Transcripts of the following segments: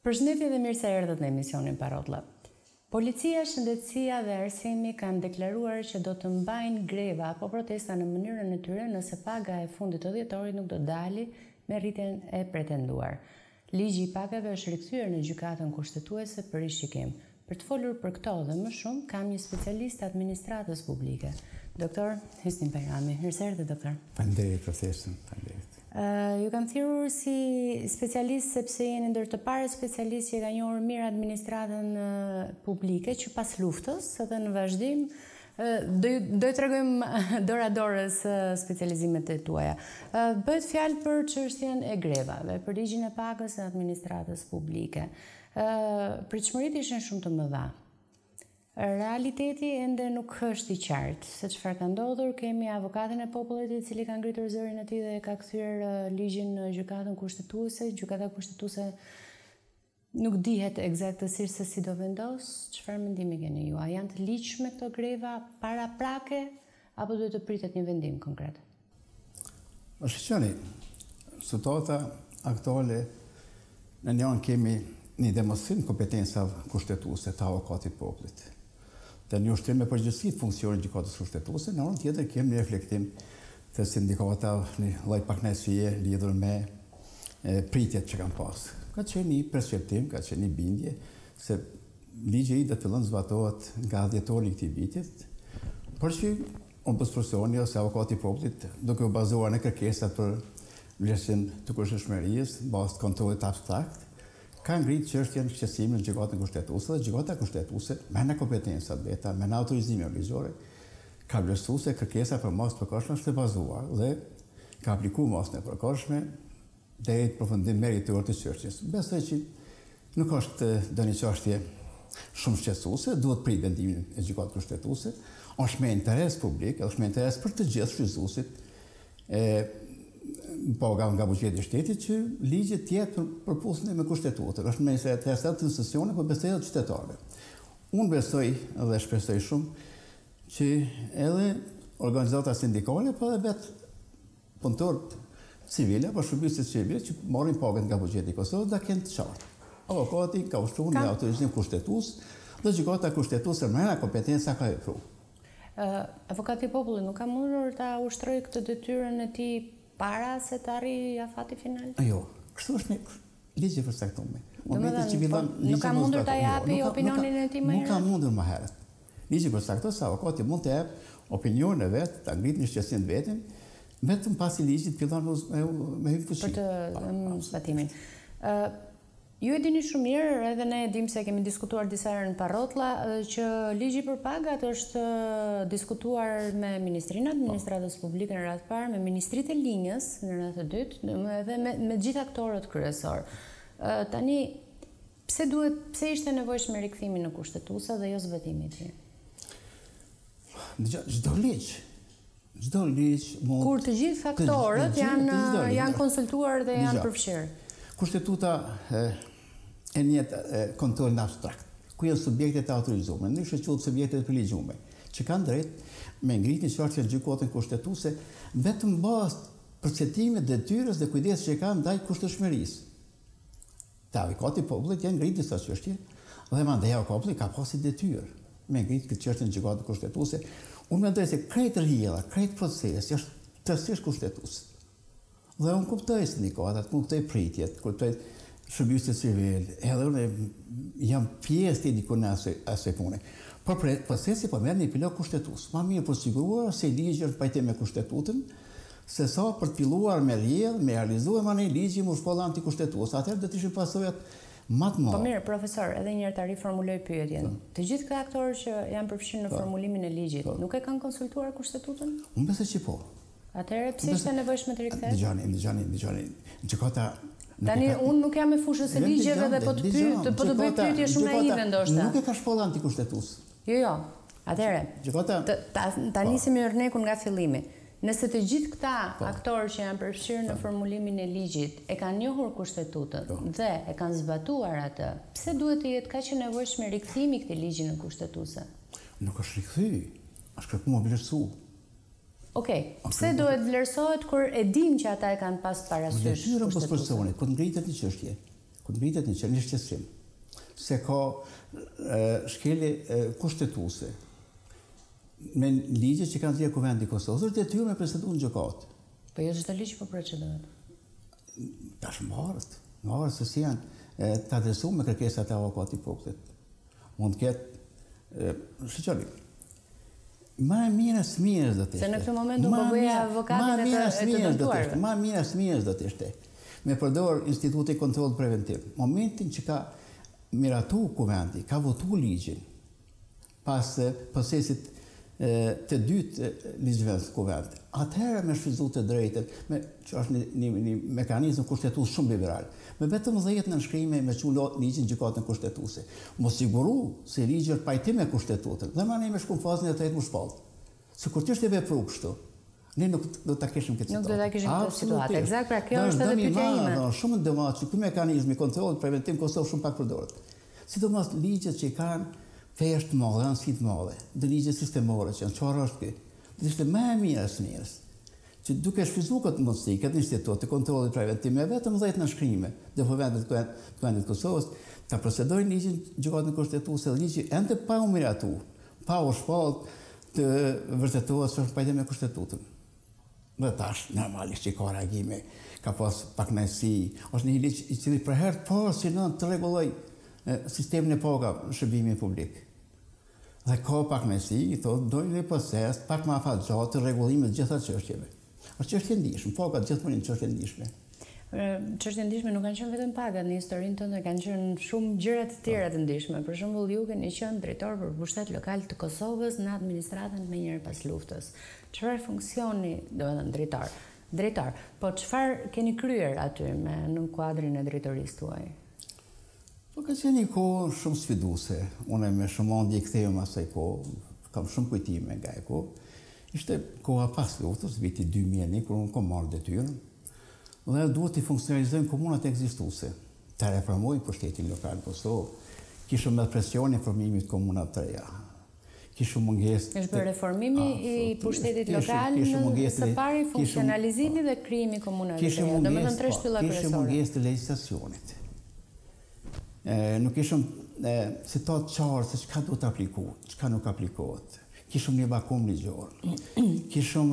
Përshëndetje dhe mirë se erdhët në emisionin Parotlla. Policia, shëndetësia dhe arsimi kanë deklaruar që do të mbajnë greva apo protesta në mënyrën e tyre nëse paga e fundit të dhjetorit nuk do dali me rritjen e pretenduar. Ligji i pagave është rikthyer në gjykatën kushtetuese për rishikim. Për të folur për këto dhe më shumë, kam një specialist administratës publike, doktor Hysnin Bajrami. Mirë se erdhët, doktor. Faleminderit për ftesën. Faleminderit. Ju kam thirrur si specialist sepse jeni ndër të parë specialistë që ka njohur mirë administratën publike që pas luftës edhe në vazhdim do i tregojmë dora dorës specializimet e tuaja. Bëhet fjalë për çështjen e grevave, për ligjin e pagës së administratës publike. Pritshmëritë ishin shumë të mëdha. Realiteti ende nuk është i qartë se çfarë ka ndodhur. Kemi avokatin e popullit i cili ka ngritur zërin e tij dhe ka kthyer ligjin në gjykatën kushtetuese. Gjykata kushtetuese nuk dihet eksaktësisht se si do vendos. Çfarë mendimi keni ju? A janë të ligjshme këto greva paraprake apo duhet të pritet një vendim konkret? Shqyqeni, situata aktuale në njën kemi një demonstrim kompetenca kushtetuese të avokatit popullit. Dhe një ushtrim me përgjithësi të funksionin gjykatës kushtetuese, në anën tjetër kemi një reflektim të sindikata, një lloj pakënaqësie lidhur me pritjet që kanë pas. Ka qenë një perceptim, ka qenë një bindje se ligji i do të fillon zbatohet nga dhjetori i këtij vitit, por që ombudsmani ose avokati i popullit duke u bazuar në kërkesat për vlerësim të kushtetshmërisë, bazë të kontrollit abstrakt, ka ngritë çështjen e shqetësimit në gjykatën kushtetuese dhe gjykata kushtetuese me në kompetencat veta, me në autorizimin ligjor, ka vlerësuar se kërkesa për mos të përkohshme është e bazuar dhe ka aplikuar mos të përkohshme deri në përfundim meritor të çështjes. Besoj që nuk është ndonjë çështje shumë shqetësuese, duhet prit vendimin e gjykatës kushtetuese, është me interes publik, është me interes për të gjithë shfrytëzuesit paga nga buxheti i shtetit që ligji të jetë përputhje me kushtetutën. Është me interes të institucioneve, por besoj edhe qytetarëve. Unë besoj dhe shpresoj shumë që edhe organizata sindikale, po edhe vetë punëtorët civile, apo shërbëtorët civile që marrin pagën nga buxheti i Kosovës, da kenë të qartë. Avokati ka ushtruar me autorizim kushtetues dhe gjykata kushtetuese me kompetenca ka vepruar. Avokati i popullit nuk ka mundur ta ushtrojë këtë detyrën e tij para se të arrijë afati final? Jo, kështu është ligji përcaktuar. Nuk ka mundur ta japi opinionin e tij më herët? Nuk ka mundur më herët. Ligji përcakton se avokati mund të jap opinionin e vet, ta ngritë në shqetësim vetëm, vetëm pasi ligji fillon me fuqi. Për të zbatimin. Ju e dini shumë mirë, edhe ne e dim se kemi diskutuar disa herë në Parotlla, që ligji për pagat është diskutuar me Ministrinë e Administratës Publike në radhë parë, me Ministritë e Linjës në radhë dytë, edhe me gjithë aktorët kryesor. Tani, pse ishte nevojshme rikthimi në kushtetuese dhe jo zbatimi i tij? Çdo ligj mund. Kur të gjithë aktorët janë konsultuar dhe janë përfshirë. Kushtetuta e njëtë kontrolin abstrakt, ku janë subjektet e autorizuar, ndryshe quhet subjektet e privilegjuar, që kanë drejt me ngritje në çështje në gjykatën kushtetuese vetëm bazë përcaktimit detyrës dhe kujdesit që kanë ndaj kushteshmërisë. Te avokati i popullit janë ngritur disa çështje dhe mandej avokati ka pasur detyrë me ngritë këtë çështje në gjykatën kushtetuese. Unë mendoj se krejt rrjedha, krejt procesi është tërësisht kushtetues. Dhe unë kuptoj sindikatat, kuptoj pritjet, kuptoj shërbëtorët civil, edhe unë jam pjesë të diku në asaj pune. Por procesi po merr një pilot kushtetues. Ma mirë për siguruar se ligji është pajtim me kushtetutën, se sa për të filluar me rrjedh, me realizuar më një ligji më shkolla antikushtetues. Atëherë do të ishin pasojat më të mëdha. Po mirë, profesor, edhe një herë ta riformuloj pyetjen. Të gjithë këta aktorë që janë përfshirë në formulimin e ligjit, nuk e kanë konsultuar kushtetutin? Unë besoj që po. Atëherë pse ishte nevojshme të rikthehet? Dëgjoni. Gjykata tani unë nuk jam e fushës së ligjeve dhe po të bëj pyetje shumë naive ndoshta. Nuk e ka shkolla antikushtetues. Jo. Atëherë, ta nisim rrnekun nga fillimi. Nëse të gjithë këta aktorë që janë përfshirë në formulimin e ligjit e kanë njohur kushtetutën dhe e kanë zbatuar atë, pse duhet të jetë kaq e nevojshme rikthimi i këtij ligji në kushtetuese? Nuk është rikthy, është kërkuar mobilësu. Okej, pse duhet vlerësohet kur e dim që ata e kanë pas parasysh kushtetuesit? Kur ngritet një çështje, kur mbitet një qenë shqetësim, se ka shkelje kushtetuese me ligje që kanë zgjedhur Kuvendi i Kosovës, është detyrë me proceduar në gjykatë. Po jo çdo ligj po procedohet. Tash mbarët se si janë të adresuar me kërkesat e avokatit i popullit. Mund të ketë shqyrë. Ma e mirë smires do të ishte. Se në këtë moment do bëja avokatin e të dëmtuarve. Ma mirë smires do të ishte. Me përdor Instituti Kontrollit Preventiv. Momentin që ka miratu Kuvendi, ka votu ligjin pas procesit të dytë ligjvendës Kuvend. Atëherë me shfrytzu të drejtën, që është një mekanizëm kushtetues shumë liberal, me vetëm 10 nënshkrime me qulo ligjin gjykatën kushtetuese. Mos siguru se ligji është pajtim me kushtetutën. Dhe ne me shku në fazën e tretë më shpallë. Se kur ti është e vepru kështu, ne nuk do ta kishim këtë situatë. Nuk do ta kishim këtë situatë. Eksakt, pra kjo është edhe pyetja ime. Shumë dëmat që ky mekanizmi kontrollit preventiv në Kosovë shumë pak përdoret. Sidomos ligjet që i kanë fesh të madhe, anësi të madhe, dhe ligje sistemore që janë çfarë është ky. Dhe ishte më e mirë smires, që duke shfrytzuar këtë mundësi, këtë institut të kontrollit preventiv me vetëm 10 nënshkrime dhe Kuvendit Kosovës, ta procedojnë ligjin gjykatën kushtetuese, ligji ende pa u miratu, pa u shpallë të vërtetohet se është pajtim me kushtetutën. Dhe tash normalisht që ka reagime, ka pas pakënaqësi, është një ligj i cili për herë të parë synon të rregulloj sistemin e paga në shërbimin publik. Dhe ka pakënaqësi, thotë dojnë një proces pak më afatgjatë të rregullimit të gjitha çështjeve. Është çështje ndihshme, pagat gjithmonë një çështje ndihshme. Çështje ndihshme nuk kanë qenë vetëm pagat, në historinë tënde kanë qenë shumë gjëra të tjera të ndihshme. Për shembull, ju keni qenë drejtor për pushtet lokal të Kosovës në administratën më njëherë pas luftës. Çfarë funksioni, domethënë drejtor, po çfarë keni kryer aty në kuadrin e drejtorisë tuaj? Po ka qenë një kohë shumë sfiduese. Unë me shumë ëndje kthehem asaj kohë, kam shumë kujtime nga e kohë. Ishte koha pas luftës, viti 2001, kur unë kam marrë detyrën, dhe duhet të funksionalizojmë komunat ekzistuese, të reformojmë pushtetin lokal në Kosovë. Kishëm edhe presion e formimit komunat të reja. Kishëm mungesë. Është për reformimi i pushtetit lokal, së pari funksionalizimi dhe krijimi i komunave të reja. Domethënë 3 shtylla kryesore. Kishëm mungesë të legjislacionit. Nuk ishëm citat qartë se çka duhet të aplikohet, çka nuk aplikohet. Kishëm një vakum ligjor. Kishëm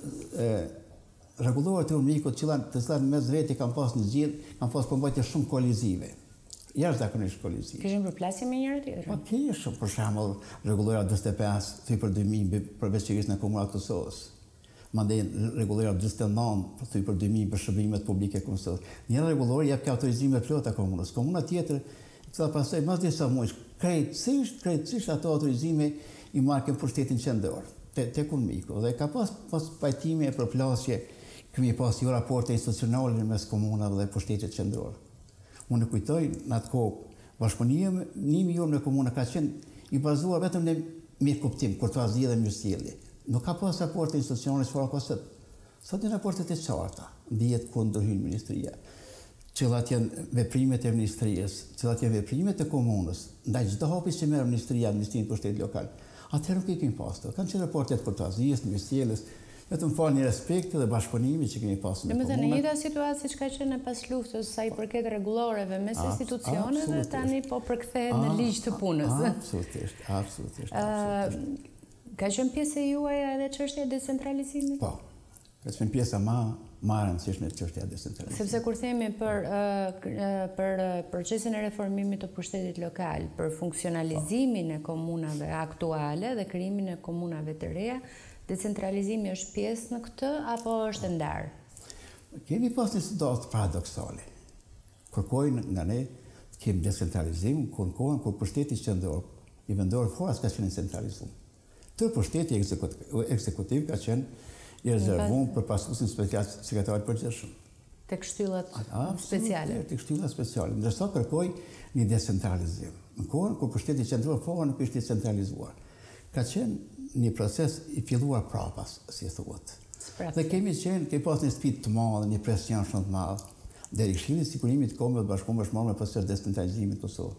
rregullore të urmikut të cilat mes veti kanë pas në zgjidhje, kanë pas përmbajtje shumë koalizive. Jashtëzakonisht koalizive. Kishëm përplasje me njëri tjetrin? Po kishëm, për shembull, rregullora 45 3/2000 për veçërisë në komunat të Kosovës. Mandej rregullora 49 për 2000 për shërbimet publike të Kosovës. Një rregullor jep autorizime plota komunës. Komuna tjetër, cila pastaj mas disa muajsh, krejtësisht ato autorizime i marrën pushtetin qendror, tek urmiku. Dhe ka pas pajtime e përplasje, kemi pas jo raporte institucionale mes komunave dhe pushtetit qendror. Unë kujtoj në atë kohë, bashkëpunimi jonë me komuna ka qenë i bazuar vetëm në mirëkuptim, kurtoazi dhe mirësjellje. Nuk ka pas raporte institucionale çfarë ka sot. Sot janë raportet e qarta, dihet ku ndërhyn ministria. Cilat janë veprimet e ministrisë, cilat janë veprimet e komunës, ndaj çdo hapi që merr ministria administrimit pushtetit lokal. Atëherë nuk i kemi pasur. Kanë qenë raportet kurtoazisë, mirësjelljes, vetëm falni respekti dhe bashkëpunimi që kemi pasur në komunë. Domethënë në njëjta situatë siç ka qenë pas luftës sa i përket rregulloreve mes institucioneve, tani po përkthehet në ligj të punës. Absolutisht. Ka qenë pjesë e juaj edhe çështja e decentralizimit? Po. Ka qenë pjesa më e rëndësishme e çështja e decentralizimit. Sepse kur themi për procesin e reformimit të pushtetit lokal, për funksionalizimin e komunave aktuale dhe krijimin e komunave të reja, decentralizimi është pjesë në këtë apo është ndar? Kemi pas një situatë paradoksale. Kërkojnë nga ne të kemi decentralizim, kërkojnë kur pushteti qendror i vendor fora s'ka qenë centralizuar. Tërë pushteti ekzekutiv ka qenë i rezervuar për pasuesin special sekretarit përgjithshëm. Tek shtyllat speciale. Tek shtyllat speciale. Ndërsa kërkoi një decentralizim. Në kohën kur pushteti qendror fora nuk ishte centralizuar. Ka qenë një proces i filluar prapas, si thuhet. Dhe kemi pas një sfidë të madhe, një presion shumë të madh deri Këshilli i Sigurimit të Kombëve të Bashkuara është marrë me proces decentralizimit të Kosovës.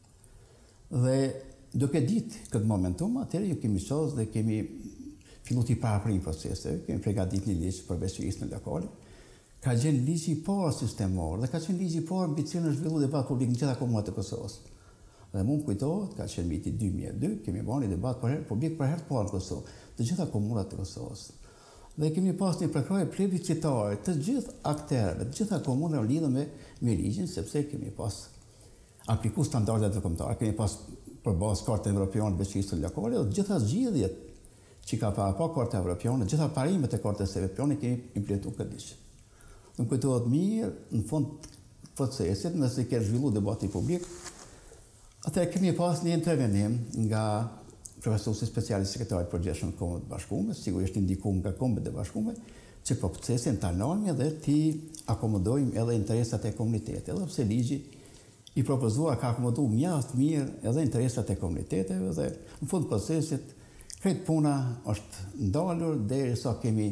Dhe duke ditë këtë momentum, atëherë ju kemi qosë dhe kemi fillu t'i paraprim procese, kemi përgatitur një ligj për veçërisën lokale. ka qenë ligji i parë sistemor dhe ka qenë ligji i parë mbi cilën është zhvilluar debat publik në gjitha komunat e Kosovës. Dhe mund kujtohet, ka qenë viti 2002, kemi bërë një debat publik për herë të parë në Kosovë, të gjitha komunat e Kosovës. Dhe kemi pas një përkrahje plebiscitare të gjithë akterëve, të gjitha komunave lidhur me ligjin, sepse kemi pas aplikuar standardet ndërkombëtare, kemi pas përballë Kartën Evropiane të Veçërisë Lokale dhe të gjitha zgjidhjet që ka para pa Karta Evropiane, të gjitha parimet e Kartës Evropiane kemi implementuar këtë ligj. Më kujtohet mirë, në fund procesit, nëse ke zhvilluar debati publik, atëherë kemi pas një intervenim nga profesorësi specialist sekretarit përgjithshëm të Kombeve të Bashkuara, sigurisht ndikuar nga Kombet e Bashkuara, që po procesin ta ndalmi dhe ti akomodojmë edhe interesat e komunitetit, edhe pse ligji i propozuar ka akomoduar mjaft mirë edhe interesat e komuniteteve dhe në fund procesit këtë puna është ndalur derisa kemi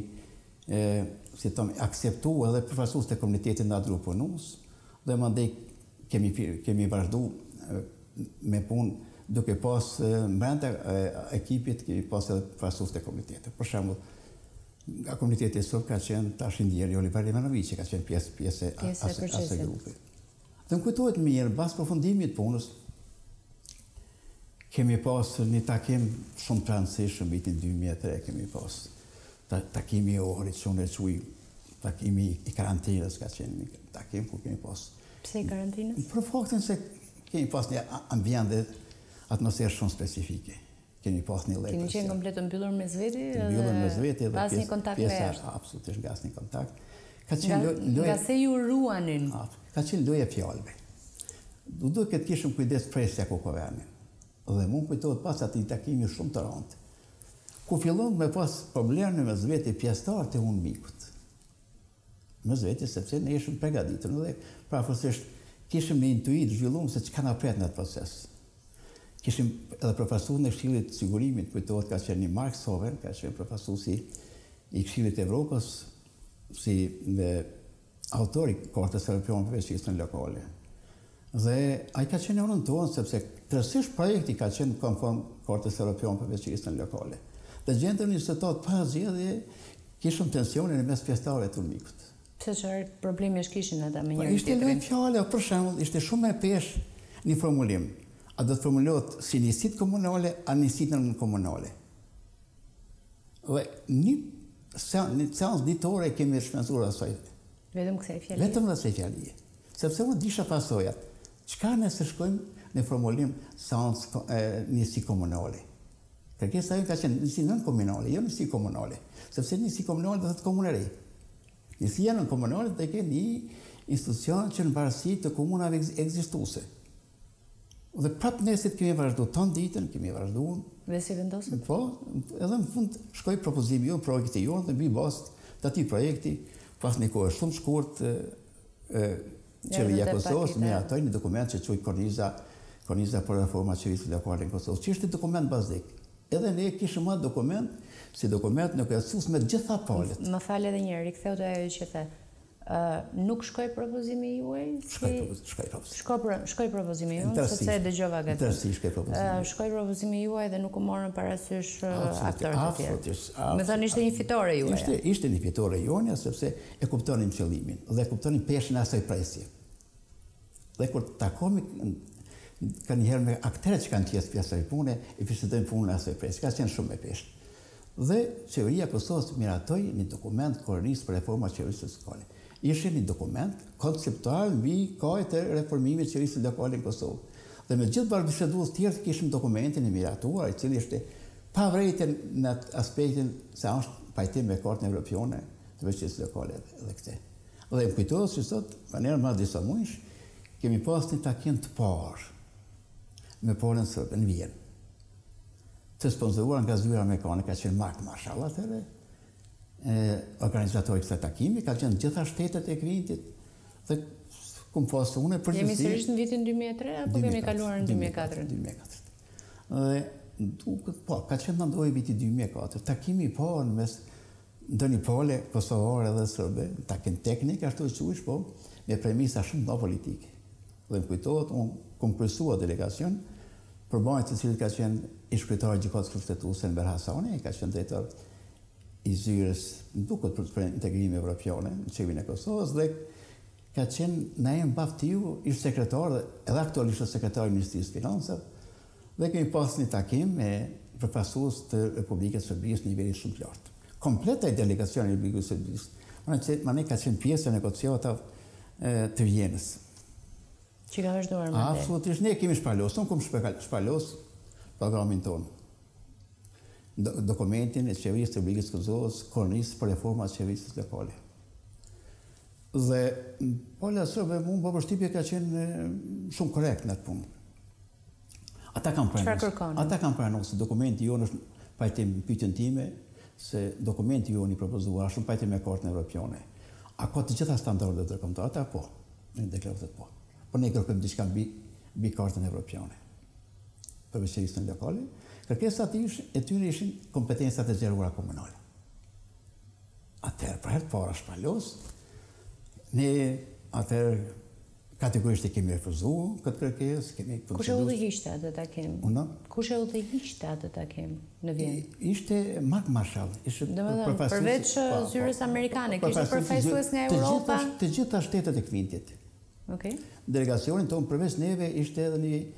akceptuar edhe përfaqësues të komunitetit nga grupi punus dhe mandej kemi vazhduar me punë duke pas brenda ekipit kemi pas edhe përfaqësues të komunitetit. Për shembull, nga komuniteti sot ka qenë tash ndjeri Oliver Ivanović, që ka qenë pjesë e asaj grupi. Dhe më kujtohet mirë, pas përfundimit punës, kemi pas një takim shumë të rëndësishëm vitin 2003, kemi pas takimi i Ohrit, shumë e quaj takimi i karantinës, ka qenë një takim ku kemi pas. Pse i karantinës? Për faktin se kemi pas një ambient atmosferë shumë specifike. Kemi pas një lejtë. Keni qenë komplet të mbyllur me zveti? Mbyllur me zveti pas një kontakt me jashtë? Absolutisht nga asnjë kontakt. Nga se ju ruanin? Ka qenë loja fjalëve. Duhet të kishim kujdes presja ku kovenin. Dhe mund kujtohet pas atij takimi shumë të rëndë. Ku fillon me pas probleme me zveti pjesëtar të unë mikut. Me zveti sepse ne ishim përgatitur dhe prapësisht kishim një intuit zhvilluar se çka na pret në atë proces. Kishim edhe përfaqësues në Këshillit të Sigurimit, kujtohet ka qenë Mark Sover, ka qenë përfaqësuesi i Këshillit të Evropës, si autori Kartës Evropiane për Veçërisën Lokale. Dhe ai ka qenë anën tonë sepse tërësisht projekti ka qenë konform Kartës Evropiane për Veçërisën Lokale. Dhe gjendën një setat pas zgjedhje kishim tensionin mes pjesëtarëve të UNMIK-ut. Pse çfarë problemi kishin ata me njëri tjetrin? Ishte një fjalë, për shembull, ishte shumë e peshë një formulim. A do të formulohet si njësit komunale, a njësit në komunale. Dhe një seancë ditore kemi shpenzuar asaj. Vetëm kësaj fjalie? Vetëm asaj fjalie. Sepse unë disha pasojat. Çka nëse shkojmë në formulim seancë njësi komunale? Kërkesa ka qenë njësi nën komunale, jo njësi komunale. Sepse njësi komunale do të thotë komunë e re. Njësia nën komunale do të ketë një institucion që në varësi të komunave ekzistuese. Dhe prapë nesit kemi vazhduar ton ditën, kemi vazhduar. Dhe si vendosët? Po, edhe në fund shkoi propozimi jonë, projekti jonë, dhe mbi bazë të atij projekti, pas një kohë shumë shkurt, Qeveria e Kosovës me atoj një dokument që quaj Korniza për reforma qeverisë lokale në Kosovë, që ishte dokument bazik. Edhe ne kishim atë dokument, si dokument në kërcus me gjitha palët. Më falë edhe njëri, ktheu të ajo që the. Nuk shkoi propozimi juaj? Shkoi propozimi juaj, sepse e dëgjova gati. Tërësi shkoi propozimi. Shkoi propozimi juaj dhe nuk u morën parasysh aktorët e tjerë. Me thënë ishte një fitore juaj. Ishte një fitore jonja, sepse e kuptonim qëllimin dhe e kuptonim peshën e asaj presje. Dhe kur takomi ka njëherë me akterët që kanë qesë pjesë e pune, e bisedojmë punën e asaj presje. Ka qenë shumë e peshë. Dhe Qeveria e Kosovës miratoi një dokument kornisë për reforma qeverisë lokale. Ishte një dokument konceptual mbi kajt e reformimit qeverisë lokale në Kosovë. Dhe me gjithë bashkëbisedues tjerë kishim dokumentin e miratuar, i cili ishte pavrejtën në aspektin se është pajtim me Kartën Evropiane të Veçërisë Lokale edhe këtë. Dhe më kujtohet që sot, mënyrë më disa muajsh, kemi pas një takim të parë me Polën sërbë në Vjenë. Të sponsoruar nga zyra amerikane, ka qenë Mark Marshall atëherë, organizatori kësaj takimi, ka qenë gjitha shtetet e Kvintit dhe kumë pasë une përgjithësi. Jemi sërish në vitin 2003 apo kemi kaluar në 2004? 2004. Dhe po, ka qenë në ndojë viti 2004. Takimi i parë mes ndonjë pole kosovare dhe sërbe, takim teknik, ashtu e quish, po, me premisa shumë të politike. Dhe më kujtohet, unë kumë kryesua delegacion, përbajt të cilët ka qenë ish kryetari gjykatës kushtetuese Enver Hasani, ka qenë drejtor i zyres duket për integrim evropiane në qeverin e Kosovës dhe ka qenë Naim Baftiu, ishte sekretar dhe edhe aktualisht është sekretar i Ministrisë Financave dhe kemi pas një takim me përfaqësues të Republikës së Serbisë në nivelin shumë të lartë. Kompleta i delegacioni i Republikës së Serbisë, ne ka qenë pjesë e negociatave të Vjenës. Që ka vazhduar më tej. Absolutisht, ne kemi shpalosur, unë kam shpalosur programin tonë. Dokumentin e qeverisë të Republikës së Kosovës, kornisë për reformat e qeverisë lokale. Dhe pola sërbe mund për përshtypje ka qenë shumë korrekt në atë punë. Ata kanë pranuar se dokumenti jonë është pajtim me pyetjen time, se dokumenti jonë i propozuar është pajtim me Kartën Evropiane. A ka të gjitha standardet ndërkombëtare? Ata po, në deklaratë po. Po ne kërkojmë diçka mbi Kartën Evropiane. Për qeverisën lokale, kërkesat e tyre ishin kompetencat e zgjeruara komunale. Atëherë, për herë të parë shpalos, ne atëherë kategorisht e kemi refuzuar këtë kërkesë, kemi proceduar. Kush e udhëhiqte atë takim? Unë? Kush e udhëhiqte atë takim në Vjenë? Ishte Mark Marshall, ishte përveç zyrës amerikane, kishte përfaqësues nga Europa. Të gjitha shtetet e Kvintit. Okej. Delegacionin tonë përveç neve ishte edhe një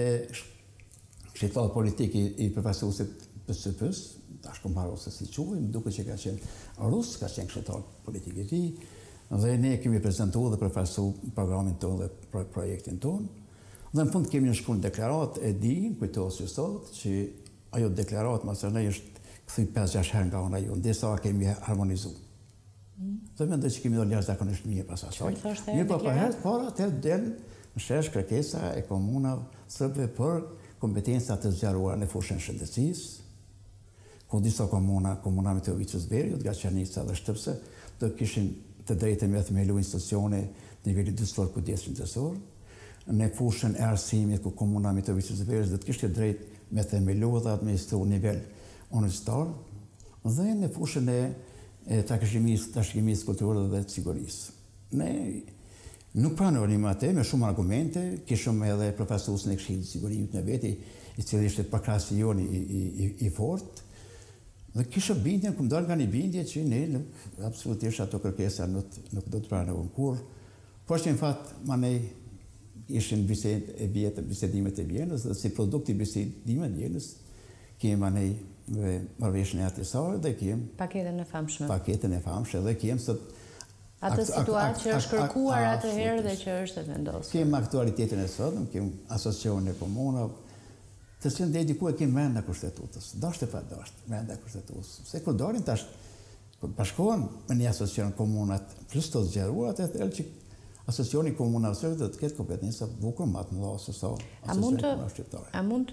këshilltar politik i përfaqësuesit PSP-s, tash komparo se si quajmë, duke që ka qenë rus, ka qenë këshilltar politik i tij, dhe ne kemi prezantuar dhe përfaqësuar programin tonë dhe projektin tonë. Dhe në fund kemi shkruar një deklaratë e din, kujtohet që sot, që ajo deklaratë masërnej është kthy 5-6 herë nga ona jonë, derisa kemi harmonizuar. Dhe mendoj që kemi dhënë jashtëzakonisht mirë pas asaj. Mirë, po për herë para atë del në shesh kërkesa e komunave sërbe për kompetencat të zgjeruara në fushën e shëndetësisë, ku disa komuna Mitrovica Zverjut, Gaçanica dhe Shtëpse, do kishin të drejtën me themelu institucione në nivelin dyshor kujdes shëndetësor. Në fushën e arsimit, ku komuna Mitrovica Zverjut do të kishte drejtë me themelu dhe administru nivel universitar, dhe në fushën e trashëgimisë kulturore dhe të sigurisë. Ne nuk pranojmë atë me shumë argumente, kishëm edhe përfaqësuesin e Këshillit të Sigurimit në veti, i cili ishte përkrasion i fortë, dhe kishëm bindjen, ku dal nga një bindje që ne absolutisht ato kërkesa nuk do të pranojmë kurrë. Por që në fakt manej ishin bisedimet e Vjenës, dhe si produkt i bisedimet e Vjenës kemi manej marrëveshjen e atisare dhe kemi paketën e famshme. Paketën e famshme dhe kemi sot atë situatë që është kërkuar atëherë dhe që është vendosur. Kemi aktualitetin e sotëm, kemi asociacionin e komunave, të cilën dedikuar kemi brenda kushtetutës. Dashte pa dashte, brenda kushtetutës. Se kur dalin tash, kur bashkohen me një asociacion komunat plus të zgjeruar, atëherë që asociacioni komunave sërbë do të ketë kompetenca bukur më të mëdha se sa asociacioni komunave shqiptare. A mund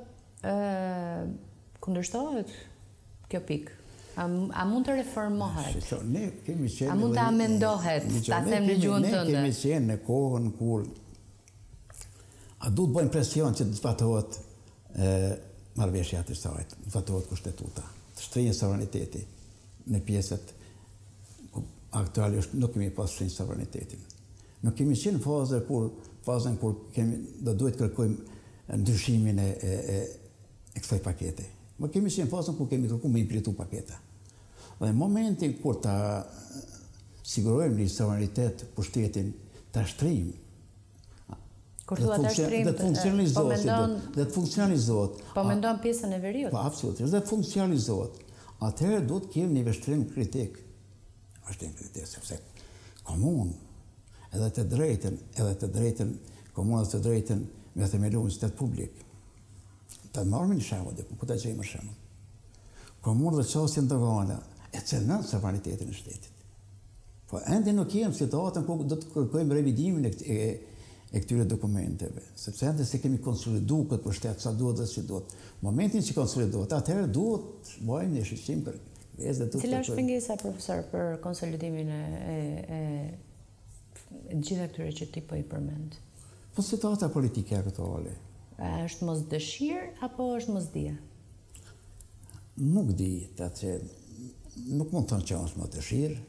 të kundërshtohet kjo pikë? A mund të reformohet? Ne kemi qenë... A mund të amendohet, ta them në gjuhën tënde? Ne kemi qenë në kohën kur... A du të bëjmë presion që të zbatohet marrëveshja të sajt, të zbatohet kushtetuta, të shtrinjë sovraniteti në pjesët aktualisht nuk kemi pas shtrinjë sovranitetin. Nuk kemi qenë fazën kur do duhet kërkojmë ndryshimin e kësaj pakete. Më kemi qenë fazën kur kemi kërkuar me implementu paketa. Dhe në momentin kur ta sigurojmë një suverenitet pushtetin ta shtrim, kur thua ta shtrim, dhe të funksionalizohet. Po mendon pjesën e veriut? Po absolutisht, dhe të funksionalizohet. Atëherë do të kemi një vështrim kritik. Vështrim kritik, sepse komunë edhe të drejtën, komunat të drejtën me themelu universitet publik. Ta marrëm një shembull, ku ta gjejmë shembull. Komunë dhe çështje ndërkohëse e cënon sovranitetin e shtetit. Po ende nuk jemi në situatën ku do të kërkojmë revidimin e këtyre dokumenteve, sepse ende se kemi konsoliduar këtë pushtet sa duhet dhe si duhet. Momentin që konsolidohet, atëherë duhet bëjmë një shqyrtim për vezë të. Cila është pengesa, profesor, për konsolidimin e gjitha këtyre që ti po i përmend? Po situata politike aktuale. A është mos dëshirë apo është mos dije? Nuk di, nuk mund të thënë që është mos dëshirë.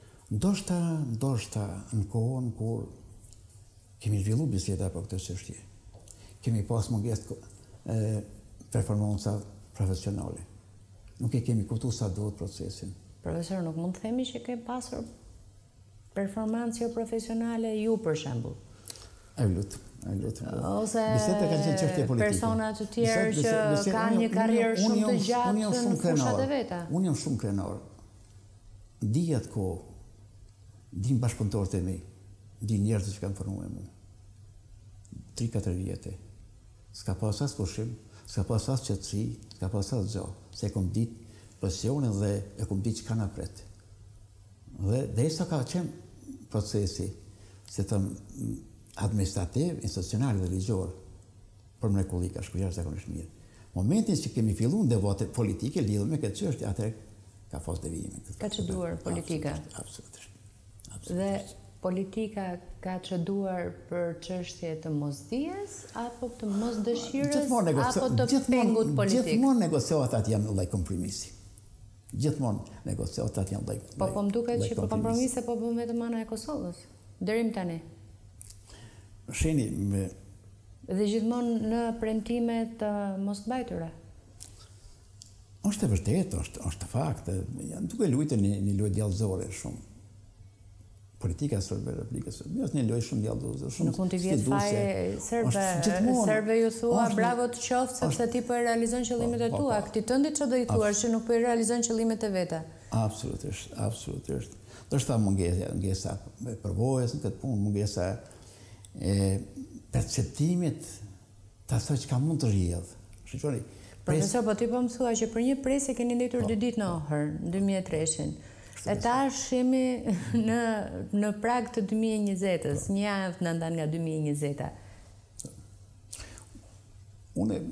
Ndoshta në kohën kur kemi zhvillu biseda për këtë çështje. Kemi pas mungesë performanca profesionale. Nuk e kemi kuptuar sa duhet procesin. Profesor, nuk mund të themi që ke pasur performancë jo profesionale ju për shembull. Ai lutem. Ose persona të tjerë që kanë një karrierë shumë të gjatë në fushat e veta. Unë jam shumë krenar. Di atë kohë, di bashkëpunëtorët e mi, di njerëzit që kanë formuar mua. 3-4 vjetë. S'ka pas as pushim, s'ka pas as qetësi, s'ka pas as gjë. Se e kom ditë presionin dhe e kom ditë që ka na pret. Dhe derisa ka qenë procesi, se të administrativ, institucional dhe ligjor, për mrekulli ka shkuar zakonisht mirë. Momentin që kemi filluar debatet politike lidhur me këtë çështje, atëherë ka fos devijime. Ka çduar politika. Absolutisht. Dhe politika ka çduar për çështje të mosdijes apo të mosdëshirës apo të pengut politik. Gjithmonë negociotat janë lloj kompromisi. Gjithmonë negociotat janë lloj. Po më duket që po kompromise po bën vetëm ana e Kosovës. Deri më tani. Sheni me... Dhe gjithmonë në premtime të mosmbajtura. Është e vërtetë, është fakt. Janë duke luajtur një lojë djallëzore shumë. Politika serbe, Republika Serbia është një lojë shumë djallëzore. Nuk mund të vjetë faje serbe ju thua bravo të qoftë sepse ti po e realizon qëllimet e tua. Këti tëndit që do i thuar që nuk po e realizon qëllimet e veta. Absolutisht. Do shta mungesa përvojës në këtë punë, mungesa perceptimit të asoj që ka mund të rrjedhë. Profesor, po ti po më thua që për një presje keni ndetur 2 ditë në Ohër, në 2003-shin. E tash jemi në prag të 2020-s, një javë në ndan nga 2020-a. Unë,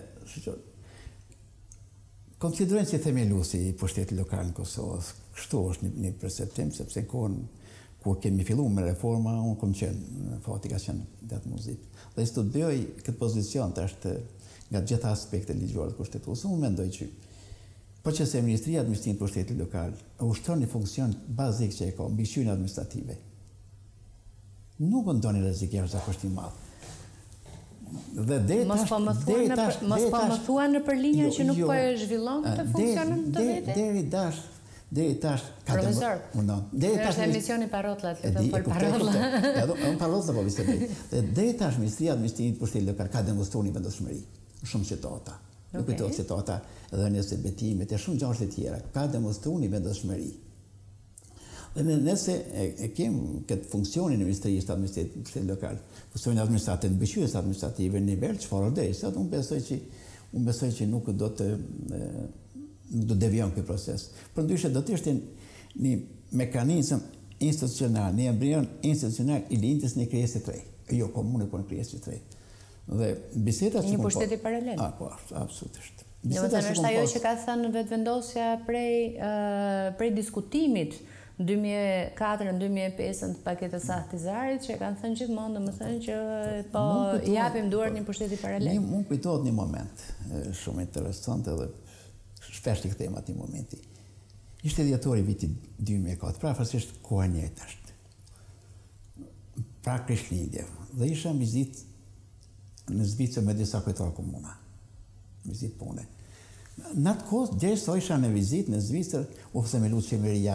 konsiderojnë që themeluesi i pushtetit lokal në Kosovës, kështu është një perceptim, sepse kohën kur kemi filluar me reforma, unë kom qenë, fati ka qenë datë muzikë. Dhe studioj këtë pozicion të është nga gjitha aspekte ligjore të kushtetues. Unë mendoj që po që se Ministria e Administrimit të Pushtetit Lokal ushtron një funksion bazik që e ka, mbikëqyrjen administrative. Nuk ndoni rrezik jashtëzakonisht i madh. Dhe mos po më thua në përlinja që nuk po e zhvillon këtë funksionin të vetë? Deri tash ka profesor, është emisioni Parrotlat, lutem fol Parrotlat. Unë Parrotlat po bisedoj. Deri tash Ministria e Administrimit të Pushtetit Lokal ka demonstruar një vendosmëri, shumë qyteta. Nuk kujtohet qyteta edhe nëse betimet e shumë gjashtë të tjera, ka demonstruar një vendosmëri. Dhe nëse e kemë këtë funksionin e Ministrisë të Administrimit të Pushtetit Lokal, funksionin administrativ, mbikëqyrjes administrative në nivel çfarë derisa unë besoj që nuk do të devijon këtë proces. Përndryshe do të ishte një mekanizëm institucional, një embrion institucional i lindjes një krijesë të re. Jo komune, por një krijesë të re. Dhe bisedat një pushteti paralel. Po, absolutisht. Domethënë është ajo që ka thënë vetvendosja prej diskutimit 2004-2005 të paketës Ahtizarit, që kanë thënë gjithmonë, domethënë që po japim duart një pushteti paralel. Mund kujtohet një moment shumë interesant edhe shpesh të kthejmë ati momenti. Ishte dhjetori vitit 2004, pra farsisht koha njëjtë është. Pra Krishtlindje. Dhe isha vizit në Zvicër me disa kryetarë komuna. Vizit pune. Në atë kohë, derisa isha në vizit në Zvicër, u themelu qeveria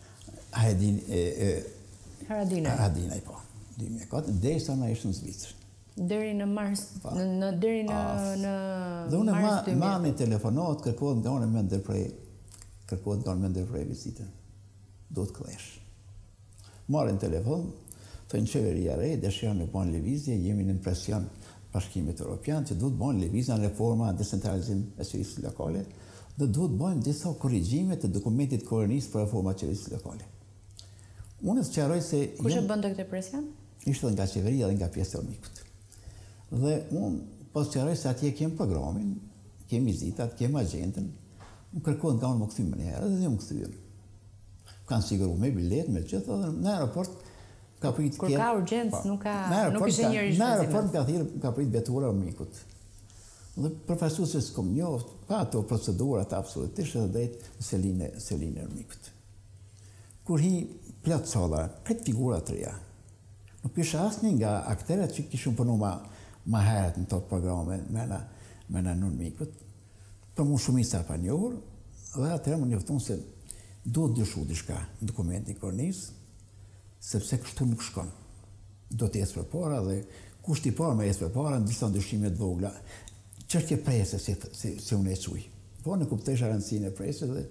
Haradinaj, po. 2004, derisa na ishte në Zvicër. Deri në mars, deri në dhe unë mami telefonat, kërkohet nga unë me ndërprej vizitën. Do të klesh. Marrin telefon, thënë qeveria re, dëshiron me bën lëvizje, jemi në presion Bashkimit Evropian që duhet bën lëvizje në reforma decentralizim e qeverisë lokale dhe duhet bën disa korrigjime të dokumentit koronisë për reforma e qeverisë lokale. Unë sqaroj se kush e bënte këtë presion? Ishte nga qeveria dhe nga pjesë e Ormikut. Dhe unë po sqaroj se atje kem programin, kem vizitat, kem agjendën, më kërkohet nga unë më kthym një herë dhe më kthyem. Kanë siguruar me bilet, me gjithë, dhe në aeroport ka prit kur ka urgjencë, nuk ishte njëri në aeroport ka prit vetura Ormikut. Dhe përfaqësuesi s'kom njoft, pa ato procedurat absolutisht edhe drejt Seline Ormikut. Kur hi plot salla, këtë figura të reja. Nuk isha asnjë nga aktorët që kishin punuar më herët në të programe me në Ormikut. Për mu shumica pa njohur, Dhe atëherë më njoftun se duhet dyshu diçka në dokumentin kornis, sepse kështu nuk shkon. Do të ecë përpara dhe kushti i parë me ecë përpara në disa ndryshime të vogla. Çështje prese si unë e quaj. Po në kuptesha rëndësinë e presës dhe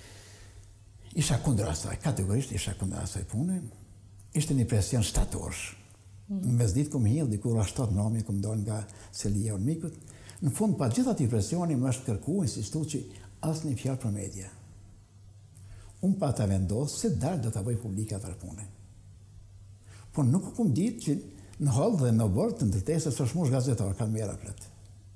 isha kundër asaj, kategorisht isha kundër asaj pune. Ishte një presion shtatorsh. Në mesditë kom hill diku rreth 7 nëmi kom dalë nga Selia unë mikut. Në fund pa gjithë atij presioni më është kërkuar insistuar që asnjë fjalë për media. Unë pa ta vendos se dalë do ta bëj publike atë punë. Po nuk kom ditë që në hall dhe në bord të ndërtesës është mush gazetar kanë mera plot.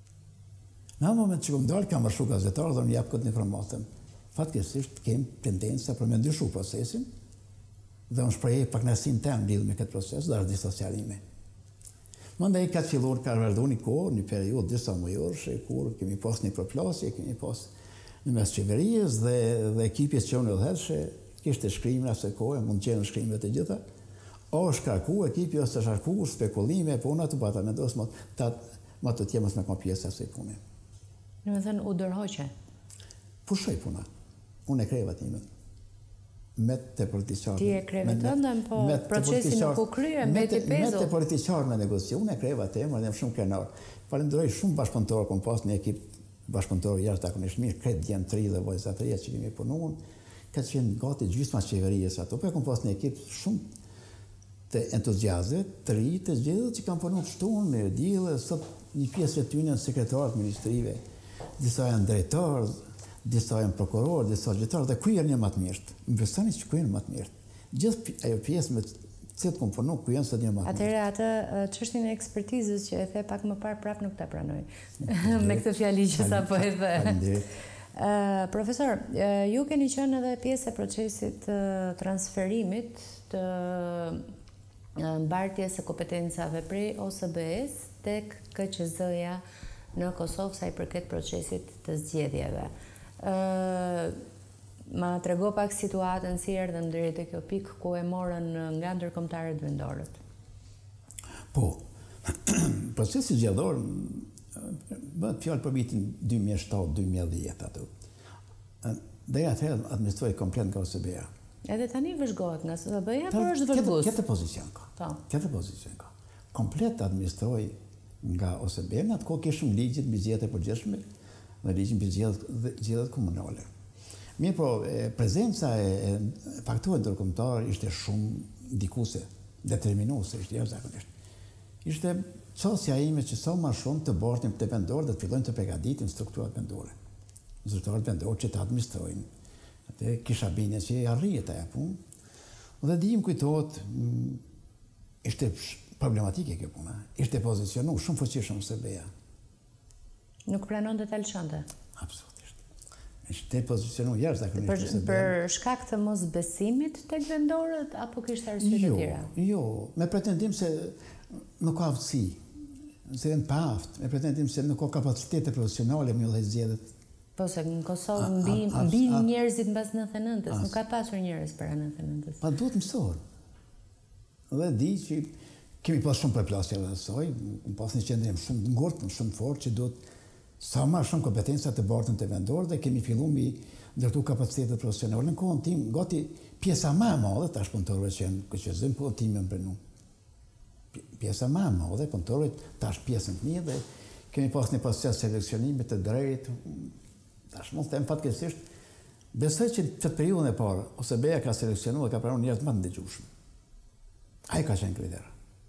Në moment që kom dalë kam vërshu gazetar dhe unë jap këtë informacion. Fatkeqësisht kem tendenca për me ndryshu procesin dhe unë shprehej pak kënaqësinë tem lidhur me këtë proces dhe disocialime. Mandej ka filluar ka vazhduar një kohë, një periudhë disa mujorëshe, kur kemi pas një përplasje, kemi pas në mes qeverisë dhe ekipit që unë udhëheshe, kishte shkrimra se kohë, mund të qenë shkrimet e gjitha. O shkarku ekipi ose shkarku spekulime, po unë atë bata mendos më të tjemës me kom pjesë asaj pune. Në me thënë u dërhoqe? Pushoj puna. Unë e kreva timet. Me të politiqarë. Ti e kreve të ndëm, po procesi nuk u krye, mbeti pezo. Me të politiqarë me negociu, unë e kreva temër dhe më shumë krenar. Falenderoj shumë bashkëpunëtorë, kom pas një ekip bashkëpunëtorë jashtëzakonisht mirë, kretë djemë 3 dhe vojzatëria që kemi punuar, ka qenë gati gjysma qeverisë ato, po e kom pas një ekip shumë të entuziazët, të ri, të gjithë që kanë punuar shtunë, me djellë, sot një pjesë e tyre janë sekretarët ministrive, disa janë drejtarë, disa janë prokurorë, disa gjyqtarë, dhe kuj janë një më të mirët. Më besoni që kuj janë më të mirët. Gjithë ajo pjesë me cilët kom punuar, kuj janë sot një më të mirët. Atëherë atë çështjen e ekspertizës që e the pak më parë prap nuk ta pranoj. Me këtë fjali që sapo e the. Profesor, ju keni qenë edhe pjesë e procesit të transferimit të mbartjes së kompetencave prej OSBE-s tek KQZ-ja në Kosovë sa i përket procesit të zgjedhjeve. Ma trego pak situatën si erdhëm deri te kjo pikë ku e morën nga ndërkombëtarët vendorët. Po, procesi zgjedhor bëhet fjalë për vitin 2007-2010 ato. Dhe atëherë administroi komplet nga OSBE-ja. Edhe tani vëzhgohet nga OSBE-ja, por është vëzhgues. Këtë pozicion ka. Këtë pozicion ka. Komplet administroi nga OSBE, në atë kohë kishim ligjit mbi zgjedhjet e përgjithshme dhe ligjin mbi zgjedhjet komunale. Mirë, po prezenca e faktorëve ndërkombëtar ishte shumë ndikuese, determinuese, ishte jashtëzakonisht. Ishte çështja ime që sa më shumë të bartim të vendorë dhe të fillojnë të përgatitin strukturat vendore. Strukturat vendore që të administrojnë. Atë kisha bindje që arrihet ajo punë. Dhe dijmë kujtohet ishte problematike kjo puna. Ishte pozicionuar shumë fuqishëm OSBE-ja. Nuk pranon të talëshonte. Absolutisht. Ishte pozicionuar jashtëzakonisht OSBE-ja. Për shkak të mosbesimit tek vendorët apo kishte arsye të tjera? Jo, me pretendim se nuk ka aftësi, se janë pa aftë, me pretendim se nuk ka kapacitete profesionale me udhëheq zgjedhjet. Po se në Kosovë mbi njerëzit mbas 99-s, nuk ka pasur njerëz para 99-s. Pa duhet mësor. Dhe di që kemi pas shumë përplasje dhe asaj, pas një qendrim shumë ngurtë, shumë fort, që duhet sa më shumë kompetenca të bartën të vendorë dhe kemi filluar mi ndërtu kapacitetet profesionale. Në kohën tim, gati pjesa më e madhe tash punëtorëve që janë KQZ-n, po tim janë pranu. Pjesa më e madhe punëtorët tash pjesën të mirë dhe kemi pas një proces seleksionimit të drejtë. Tash mund të them fatkeqësisht, besoj që në periudhën e parë OSBE-ja ka seleksionuar dhe ka pranuar njerëz më të ndëgjueshëm. Ai ka qenë kriter.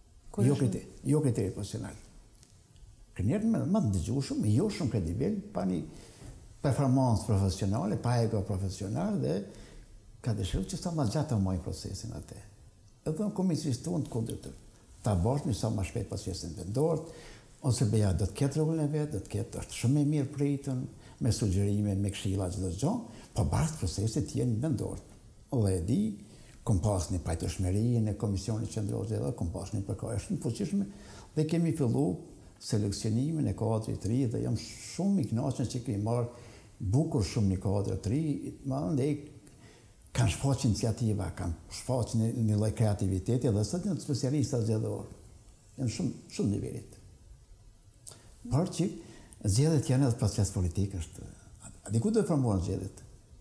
Jo kriteri profesional. Njerëz më të ndëgjueshëm, jo shumë kredibil, pa një performancë profesionale, pa ego profesional dhe ka dëshiruar që sa më gjatë të mojë procesin atë. Edhe në komisionin tonë kundër ta bashkë sa më shpejt procesin vendor, OSBE-ja do të ketë rregullin e vet, do të ketë është shumë e mirë pritën, me sugjerime, me këshilla çdo gjë, po bashkë procesit janë vendor. Dhe e di, kom pas një pajtëshmëri në Komisionit Qendror dhe kom pas një përkajë shumë fuqishme dhe kemi filluar seleksionimin e kadrit të ri dhe jam shumë i kënaqur që kemi marrë bukur shumë një kadër të ri, mandej kanë shfaqur iniciativa, kanë shfaqur një lloj kreativiteti dhe sot janë specialistë zgjedhor. Janë shumë nivelit. Por që zgjedhjet janë edhe proces politik është. A diku do të formohen zgjedhjet?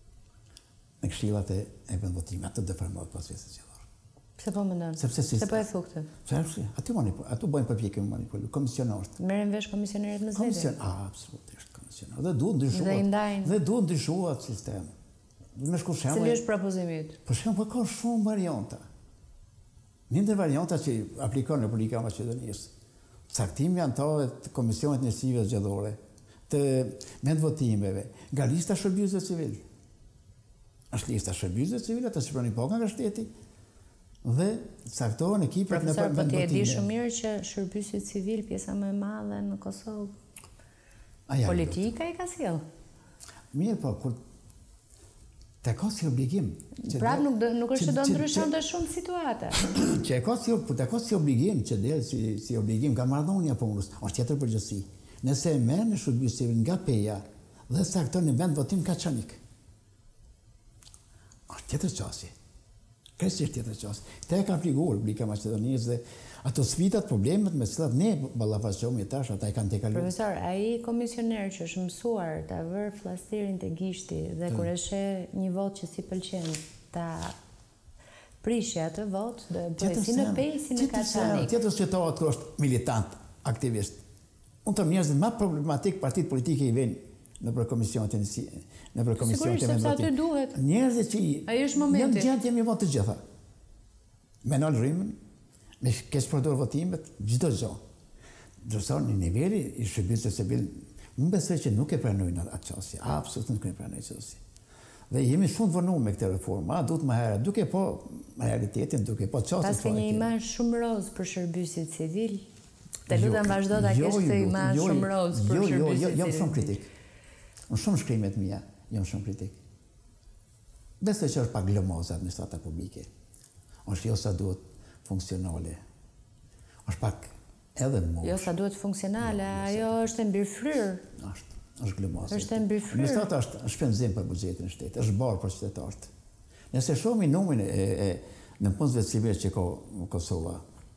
në këshillat e vendvotimit të deformohet procesi zgjedhor. Pse po mendon? Se po e thu këtë? Aty bëjnë përpjekje me manipulu, komisionarët. Merren vesh komisionerët me zgjedhje? Absolutisht komisionar. Dhe duhet ndryshuat sistemi. Cili është propozimi yt? Për shembull, ka shumë varianta. Një ndër varianta që aplikon Republika e Maqedonisë, caktimi anëtarëve të Komisionit Njësive Zgjedhore, të vendvotimeve, nga lista shërbimeve civil. Është lista shërbimeve civile të shpëroni nga shteti dhe caktohen ekipet në vendvotime. Profesor, po ti e di shumë mirë që shërbimësit civil, pjesa më e madhe në Kosovë, politika i ka sjell. Mirë, po kur te ka si obligim. Prap nuk është që do ndryshon të shumë situata. Që te ka si obligim, që del si obligim nga marrëdhënia punës, është tjetër përgjithësi. Nëse e merr në shërbim civil nga PEA dhe cakton në vend votim kaçanik. Është tjetër çështje. Kësaj tjetër çështje. Te ka aplikuar Republika e Maqedonisë dhe ato sfidat, problemet me cilat ne ballafaqohemi tash, ata e kanë tekaluar. Profesor, ai komisioner që është mësuar ta vër fllastirin te gishti dhe kur e sheh një vot që si pëlqen ta prishë atë vot, do e bëj si në PEI, si në Kaçanik. Tjetër situatë kur është militant, aktivist. Unë të njerëzit më problematik partitë politike i vënë në për komisionet e vendvotimit. Njerëzit që ai është momenti. Jemi vot të gjitha. Me nol rrymën, me keq përdor votimet, çdo gjë. Ndërsa në niveli i shërbimit civil, unë besoj që nuk e pranojnë atë çështje, absolutisht nuk e pranojnë çështjen. Dhe jemi shumë të vonuar me këtë reformë, duhet më herë, duke po realitetin, duke po çështën. Pas ke një imazh shumë roz për shërbimin civil. Të lutem vazhdo ta kesh këtë imazh shumë roz për shërbimin civil. Jam shumë kritik. Unë shumë shkrimet mia, jam shumë kritik. Besoj që është pak glëmoze administrata publike. Është jo sa duhet funksionale. Është pak edhe më. Jo sa duhet funksionale, ajo është e mbirfryr. Është glëmoze. Është e mbirfryr. Administrata është shpenzim për buxhetin e shtetit, është barë për qytetarët. Nëse shohim numrin në punësve civile që ka Kosova,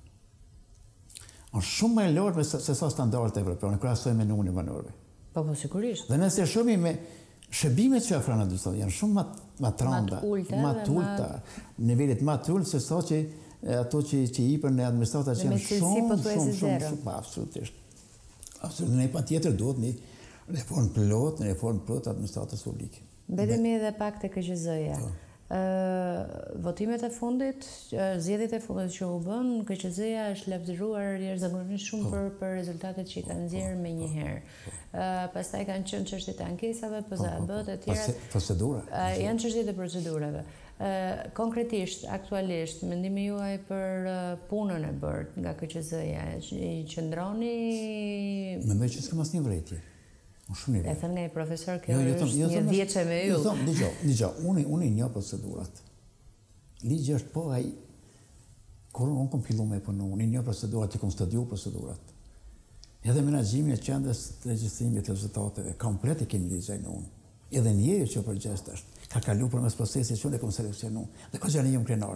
është shumë më e lartë se sa standardet evropiane, krahasoj me numrin e banorëve. Po sigurisht. Dhe nëse shohim me shërbimet që ofron administrata, janë shumë më të rënda, më të ulta, nivelet më të ulta se sa që ato që jepën në administrata që janë shumë absolutisht. Absolutisht ne patjetër duhet një reformë plot administratës publike. Mbetemi edhe pak te KQZ-ja. Votimet e fundit, zgjedhjet e fundit që u bën, KQZ-ja është lavdëruar jashtëzakonisht shumë për rezultatet që i kanë nxjerrë më një herë. Pastaj kanë qenë çështjet e ankesave, PZAB-t e tjera. Procedura. Janë çështjet e procedurave. Konkretisht, aktualisht, mendimi juaj për punën e bërë nga KQZ-ja, i qëndroni? Mendoj që s'kam asnjë vërejtje. E thënë nga i profesor, kjo është një vjeçe me ju. Dgjoj, unë i njoh procedurat. Ligji është po ai, kur unë kom filluar me punu, unë i njoh procedurat, i kom studiuar procedurat. Edhe menaxhimi i qendrës të regjistrimit të rezultateve, komplet i kemi dizajnuar unë. Edhe njeriu që përgjest është, ka kaluar përmes procesit që unë e kom seleksionuar. Dhe ka qenë një krenar.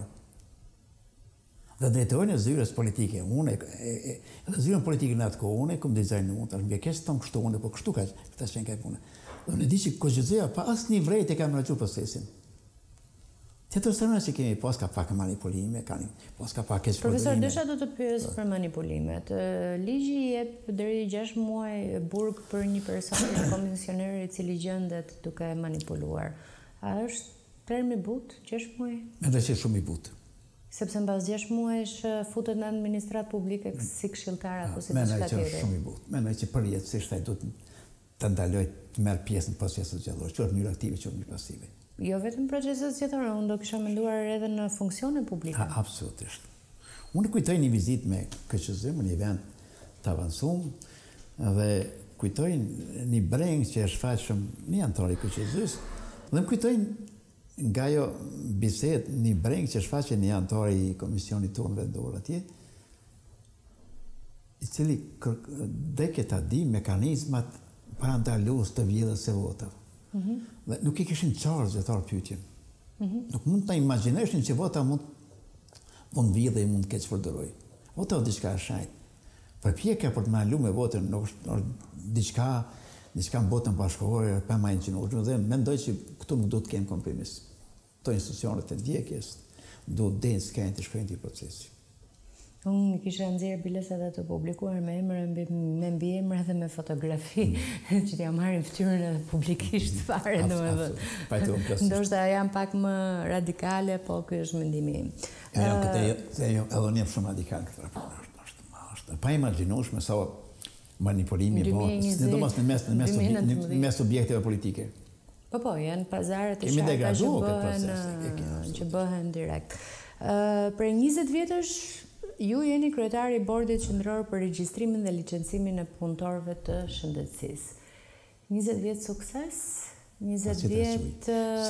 Dhe drejtorin e zyrës politike, dhe zyrën politike në atë kohë, unë e kom dizajnuar, tash mbi keq tonë kështu unë, po kështu ka qenë ka punë. Dhe unë di që KQZ-ja pa asnjë vërejtje ka menaxhuar procesin. Tjetër sëmëra që kemi pas ka pak manipulime, pas ka pak keq përdorime. Profesor, desha do të pyes për manipulimet. Ligji jep deri 6 muaj burg për një person një komisioner i cili gjendet duke manipuluar. A është termi but 6 muaj? Mendoj se shumë i butë. Sepse mbas 6 muajsh futet në administratë publike si këshilltar apo si diçka tjetër. Mendoj që është shumë i butë. Mendoj që përjetësisht ai duhet të ndaloj të merr pjesë në procesin zgjedhor, që është mënyrë aktive, që është mënyrë pasive. Jo vetëm procesin zgjedhor, unë do kisha menduar edhe në funksione publike. Absolutisht. Unë kujtoj një vizitë me KQZ, në një vend të avancuar dhe kujtoj një breng që është faqshëm një antar i KQZ-s dhe më kujtoj nga jo bisedë një breng që shfaqe një antar i komisionit tonë vendor atje, i cili deke ta di mekanizmat para ndalues të vjedhjes së votave. Dhe nuk i kishin qartë zgjedhtar pyetjen. Nuk mund ta imagjinojshin që vota mund vjedhë e mund keq përdoroj. Vota është diçka e shajt. Përpjekja për të ndaluar me votën nuk është diçka në botën bashkëkohore pa më injinuar dhe mendoj që këtu nuk do të kemë kompromis. këto institucionet e ndjekjes duhet dhe në skajnë të shkojnë të procesi. Unë kisha nxjerrë bilesat të publikuar me emër, me mbi emër dhe me fotografi, që t'ja marrin fytyrën edhe publikisht fare, domethënë. Ndoshta jam pak më radikale, po ky është mendimi im. Edhe unë jam shumë radikal këtë është pa imagjinueshme sa manipulimi bëhet, sidomos në mes objekteve politike. Po, janë pazaret e sharta që bëhen direkt. Për 20 vjetësh ju jeni kryetari i bordit qendror për regjistrimin dhe licencimin e punëtorëve të shëndetësisë. 20 vjet sukses, 20 vjet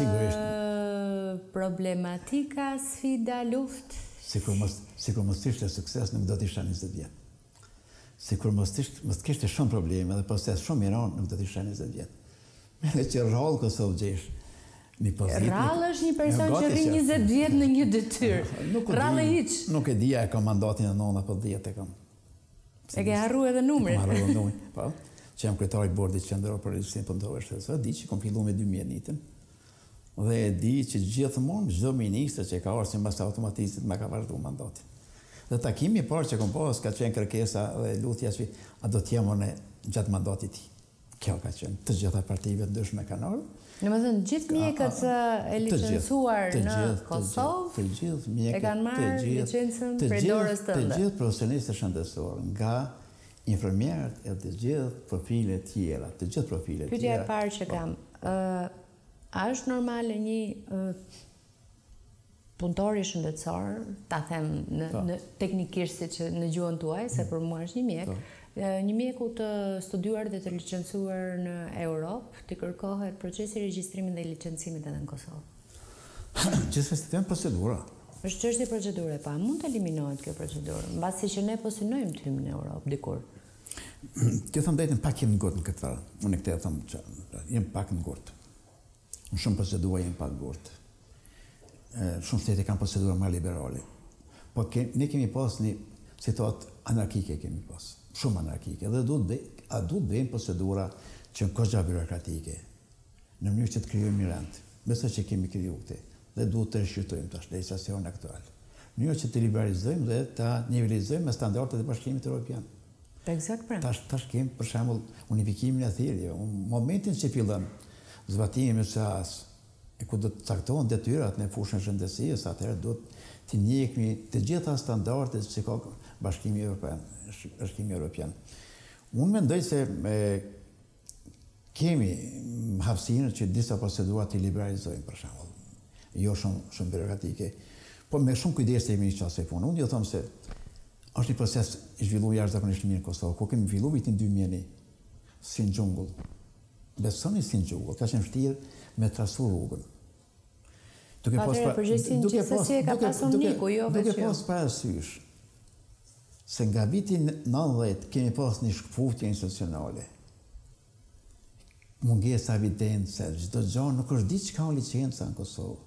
problematika, sfida, luftë. Sikur mos ishte sukses, nuk do të isha 20 vjet. Sikur mos kishte shumë probleme dhe proces shumë i rënd, nuk do të isha 20 vjet. Edhe që rrallë Kosovë gjesh. Rrallë është një person që rri 20 vjet në një detyrë. Rrallë hiç. Nuk e dija e kam mandatin e 9 apo 10 e kam. E ke harru edhe numrin. Kam harru numrin, po. Që jam kryetari i bordit qendror për regjistrimin punëtorëve shtetëror, di që kam filluar me 2001-ën. Dhe e di që gjithmonë çdo ministër që ka ardhur sipas automatikisht më ka vazhduar mandatin. Dhe takimi i parë që kam pas ka qenë kërkesa dhe lutja që a do të jam unë gjatë mandatit tij. Kjo ka qenë të gjitha partive ndryshme kanë ardhur. Domethënë gjithë mjekët e licencuar në Kosovë e kanë marrë licencën prej dorës tënde. Të gjithë profesionistët shëndetësor, nga infermierët e të gjithë profilet tjera, të gjithë profilet tjera. Pyetja e parë që kam, a është normale një punëtor i shëndetësor, ta them në teknikisht siç në gjuhën tuaj, se për mua është një mjek. Një mjeku të studiuar dhe të licencuar në Europë, të kërkohet procesi regjistrimit dhe licencimit edhe në Kosovë. Gjithsesi të janë procedura. Është çështje procedure, pa mund të eliminohet kjo procedurë, mbasi që ne po synojmë të hyjmë në Europë dikur. Të them drejtën, pak jem në gurtë në këtë. Unë këtë them që jem pak në gurtë. Në shumë procedura jem pak në gurtë. Shumë shtete kanë procedura më liberale. Po ne kemi pas një situatë anarkike kemi pas. Shumë anarkike, dhe duhet bëjmë procedura që në kogja birokratike, në mënyrë që të krijojmë rend, besoj që kemi kriju këte, dhe duhet të rishqyrtojmë tash legislacionin aktual. Në mënyrë që të liberalizojmë dhe të nivelizojmë me standardet e Bashkimit Evropian. Eksakt pra. Tash kemi për shembull unifikimin e thirrjeve. Në momentin që fillon zbatimi me ças, e ku do të caktohen detyrat në fushën e shëndetësisë, atëherë duhet të njehemi të gjitha standardet që ka Bashkimi Evropian. Unë mendoj se kemi hapësinë që disa procedura të liberalizojmë, për shembull. Jo shumë birokratike, po me shumë kujdes të jemi në çast e punë. Unë do të them se është një proces i zhvilluar jashtëzakonisht mirë në Kosovë, ku kemi filluar vitin 2000 si në xhungull. Besoni si në xhungull, ka qenë vështirë me trasu rrugën. Duke pas parasysh se nga vitin 90 kemi pas një shkëputje institucionale. Mungesa evidence, çdo gjë nuk është di çka o licenca në Kosovë.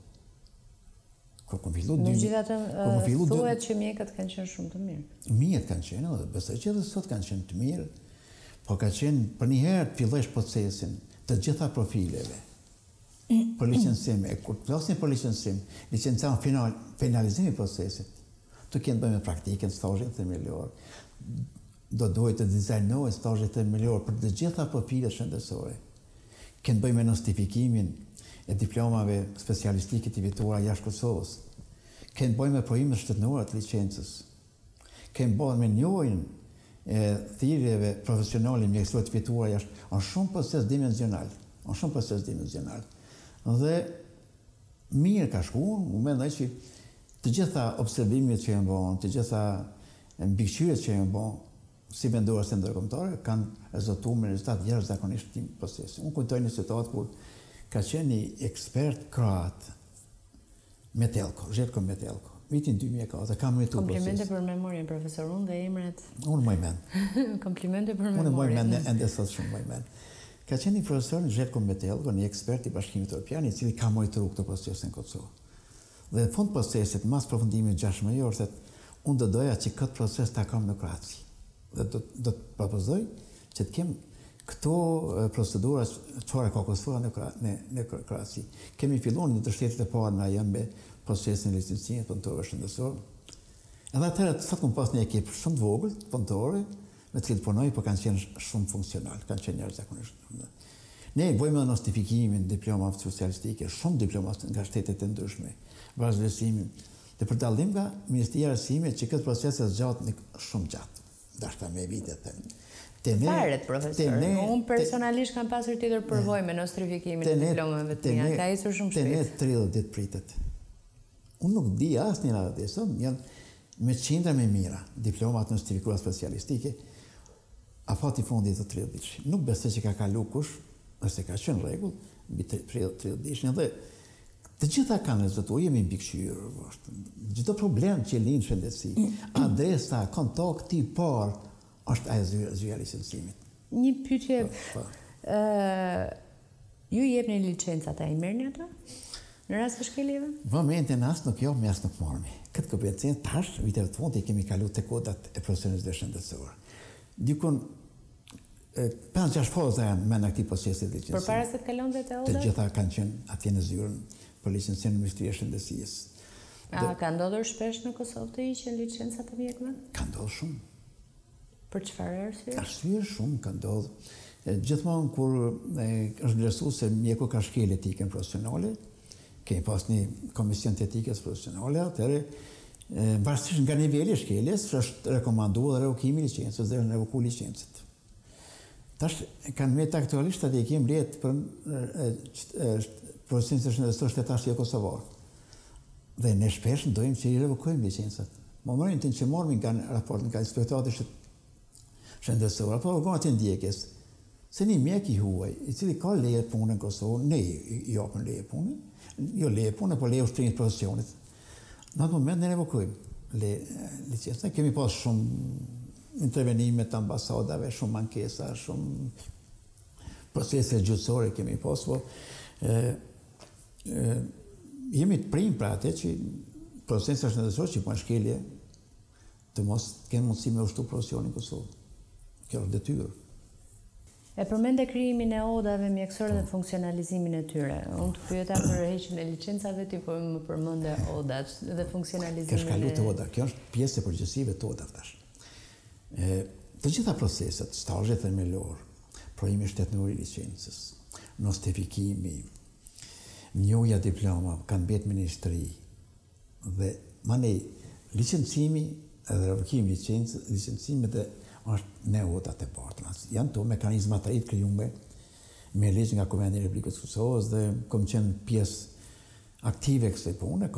Megjithatë, thuhet që mjekët kanë qenë shumë të mirë. Mjekët kanë qenë, dhe besoj që edhe sot kanë qenë të mirë, po ka qenë për një herë të fillosh procesin të gjitha profileve për licencim, e kur të flasim për licencim, licencim finalizimi procesit, të kenë bëjmë praktikën, stazhet themelor, do duhet të dizajnohet stazhet themelor për të gjitha profilet shëndetësore. Kenë bëjmë nostifikimin e diplomave specialistike të vjetura jashtë Kosovës. Kenë bëjmë provimet shtetërore të licencës. Kenë bëjmë me njohjen e thirrjeve profesionale mjekësore të vjetura jashtë. Është shumë proces dimensional. Dhe mirë ka shkuar, u mendoj që të gjitha observimet që janë bën, të gjitha mbikëqyrjet që janë bën, si vendorës e ndërkombëtare, kanë rezultuar me rezultat jashtëzakonisht të procesit. Unë kujtoj një situatë kur ka qenë një ekspert kroat Željko Metelko, vitin 2004, kam meritu procesin. Komplimente për memorien, profesor, unë dhe emret. Unë moj mend. Komplimente për memorien. Unë moj mend, ende sot shumë moj mend. Ka qenë një profesor në Željko Metelko, një ekspert i Bashkimit Evropian, i cili ka monitoruar këtë proces në Kosovë. Dhe në fund procesit, mas përfundimit 6 muaj, unë do doja që këtë proces ta kam në Kroaci. Dhe do të propozoj që të kem Këto procedura çfarë ka Kosova në krahasi. Kemi filluar në të shtetet e para na janë me procesin e licencimit punëtorëve shëndetësor. Edhe atëherë sot kam pas një ekip shumë të vogël punëtorë me të cilët punoj, por kanë qenë shumë funksional, kanë qenë njerëz zakonisht. Ne bëjmë nostifikimin diploma socialistike, shumë diploma nga shtetet e ndryshme, vazhdimsimin. Dhe për dallim nga Ministria e Arsimit që këtë proces e zgjat shumë gjatë, dashka me vitet. Faret, profesor. Unë personalisht kam pasur tjetër përvojë me nostrifikimin e diplomave të mia. Ka ecur shumë shpejt. Te ne 30 ditë pritet. Unë nuk di asnjë radhë, janë me qindra me mira, diplomat nostrifikuara specialistike, afati fundit të 30 ditësh. Nuk besoj që ka kalu kush, nëse ka qenë rregull, mbi 30 ditësh. Dhe të gjitha kanë rezultuar, jemi mbikëqyrë. Çdo problem që lind shëndetësi, adresa, kontakti i parë është ajo zyra e licencimit. Një pyetje. Ju jepni licencat, a i merrni ata? Në rast të shkeljeve? Momentin as nuk jo, as nuk marrmi. Këtë kompetencë tash viteve të fundit kemi kaluar te kodat e profesionistëve shëndetësor. Dikun 5-6 faza janë me në këtij procesi të licencimit. Përpara se të kalon dhe te odat? Të gjitha kanë qenë atje në zyrën për licencimin e Ministrisë së Shëndetësisë. A ka ndodhur shpesh në Kosovë të hiqen licencat e mjekëve? Ka ndodhur shumë. Për çfarë arsye? Arsye shumë ka ndodhur. Gjithmonë kur është vlerësuar se mjeku ka shkelje etikën profesionale, kemi pas një komision të etikës profesionale, atëherë varësisht nga niveli i shkeljes është rekomanduar dhe revokimi i licencës dhe revoku licencët. Tash kanë me aktualisht atë kemi mbledh për profesionistë shëndetësor shtetarë kosovar. Dhe ne shpesh ndojmë që i revokojmë licencat. Momentin që morëm nga raportin nga inspektorati shëndetësor, apo organet e ndjekjes, se një mjek i huaj, i cili ka leje punë në Kosovë, ne i japim leje punë, jo leje punë, por leje ushtrimit profesionit. Në atë moment ne revokojmë licencën. Kemi pas shumë intervenime të ambasadave, shumë ankesa, shumë procese gjyqësore kemi pas, po jemi të prim për atë që procesë shëndetësor që po shkelje të mos kenë mundësi me ushtu profesionin në Kosovë. Kjo është detyrë. E përmende krijimin e odave mjekësore dhe funksionalizimin e tyre. Unë të pyeta për heqjen e licencave, ti po më përmende odat dhe funksionalizimin e... Kjo shkalu të oda, kjo është pjesë e përgjithësive të odat tash. Të gjitha proceset, stazhet themelor, provimi shtetënori i licencës, nostifikimi, njohja diploma, kanë mbetë ministri dhe manej licencimi edhe revokimi licencimit dhe është ne odat e partners. Janë to mekanizmat të rritë krijuar me ligj nga Kuvendi i Republikës së Kosovës dhe kam qenë pjesë aktive kësaj pune,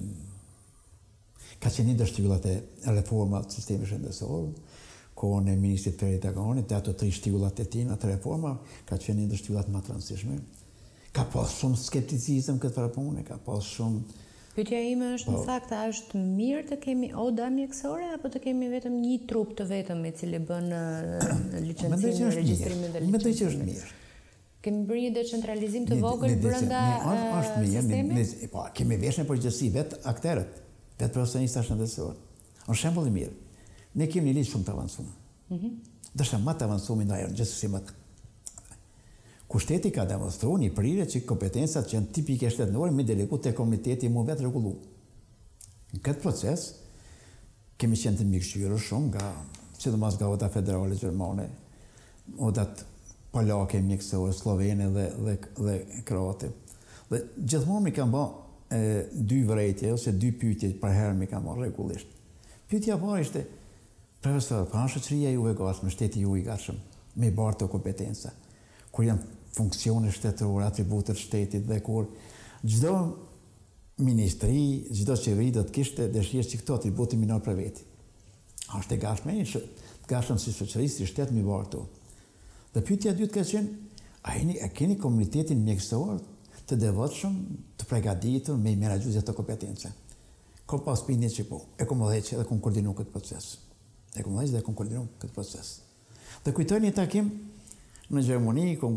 ka qenë ndër shtyllat e reforma të sistemit shëndetësor, kohën e ministrit Ferit Aganit, dhe ato 3 shtyllat e tij, atë reforma ka qenë ndër shtyllat më të rëndësishme. Ka pas shumë skepticizëm këtë pune, ka pas shumë. Pyetja ime është në fakt, a është mirë të kemi oda mjekësore apo të kemi vetëm një trup të vetëm i cili bën licencimin, regjistrimin dhe licencimin? Mendoj që është mirë. Kemi bërë një decentralizim të vogël brenda sistemit? Po, kemi vesh në përgjithësi vetë aktorët, vetë profesionistë shëndetësor. Është shembull i mirë. Ne kemi një ligj shumë të avancuar. Dësha më të avancuar ndaj gjithsesi më. Ku shteti ka demonstruar një prirje që kompetencat që janë tipike shtetënore me delegu te komiteti mu vetë rregullu. Në këtë proces kemi qenë të mbikëqyrë shumë nga, sidomos nga oda federale gjermane, odat polake, mjekësore, slovene dhe kroate. Dhe gjithmonë mi kanë bërë 2 vërejtje ose 2 pyetje për herë mi kanë bërë rregullisht. Pyetja parë ishte, profesor, pa shoqëria juve gatshme, shteti ju i gatshëm me barë të kompetenca, kur janë funksione shtetërore, atributet shtetit dhe kur çdo ministri, çdo qeveri do të kishte dëshirë që këto atribute minor për veti. Është e gatshme si shoqëri, si shtet mi bartu. Dhe pyetja e dytë ka qenë, a keni komunitetin mjekësor të devotshëm, të përgatitur me menaxhues të kompetenca? Kom pas bindje që po, e kom dhënë edhe kom koordinu këtë proces. Dhe kujtoj një takim në Gjermani, kom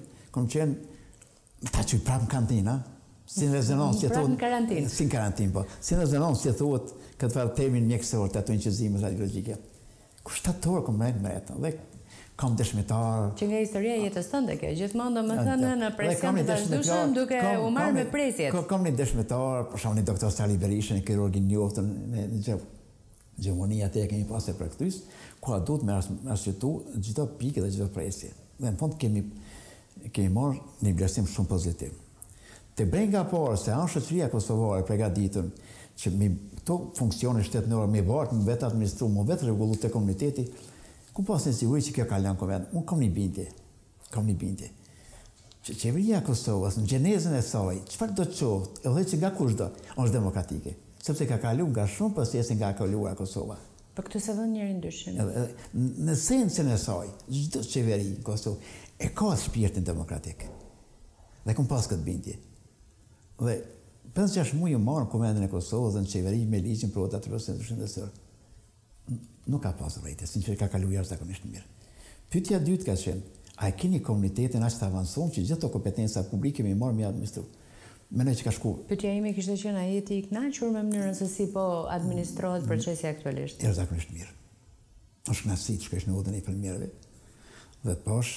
qenë ta që prapë në kantina, si në rezonansë që thuhet... Prapë në karantinë? Si në karantinë, po. Si në rezonansë që thuhet këtë farë temin mjekësor të ato inqëzime radiologjike. Ku shtatorë kom rejtë. Dhe kam dëshmitar. Që nga historia jetës tënde kjo, gjithmonë domethënë në presion të vazhdueshëm duke u marrë me presjet. Kam një dëshmitar, për shembull doktor Sali Berishën, kirurg i njoftën në gjemonia te kemi pasur për këtys, ku duhet me arsyetu çdo pikë dhe çdo presje. Dhe në fund kemi marrë një vlerësim shumë pozitiv. Të brenga parë se anë shoqëria kosovare përgatitur që me këto funksione shtetënore me bartë, me vetë administru, me vetë rregullu të komuniteti, ku pasin siguri që kjo ka lënë konvent. Unë kam një bindje. Që qeveria e Kosovës, në gjenezën e saj, çfarë do të qoftë, edhe që nga kush do, është demokratike. Sepse ka kalu nga shumë procese nga kaluar Kosova. Për këtë se vënë njëri ndryshim. Në esencën e saj, çdo qeveri në Kosovë e ka shpirtin demokratik. Dhe kam pas këtë bindje. Dhe 5-6 muaj u marrën komandën e Kosovës dhe në qeveri me ligjin për 80% shëndetësor. Nuk ka pasur rejtë, sinqerisht ka kaluar jashtëzakonisht mirë. Pyetja e dytë ka qenë, a e keni komunitetin aq të avancuar që gjithë ato kompetenca publike me marrë me administru? Mendoj që ka shku. Pyetja ime kishte qenë, a jeti i kënaqur me mënyrën se si po administrohet procesi aktualisht? Jashtëzakonisht mirë. Është kënaqësi të shkosh në udhën e infermierëve. Dhe posh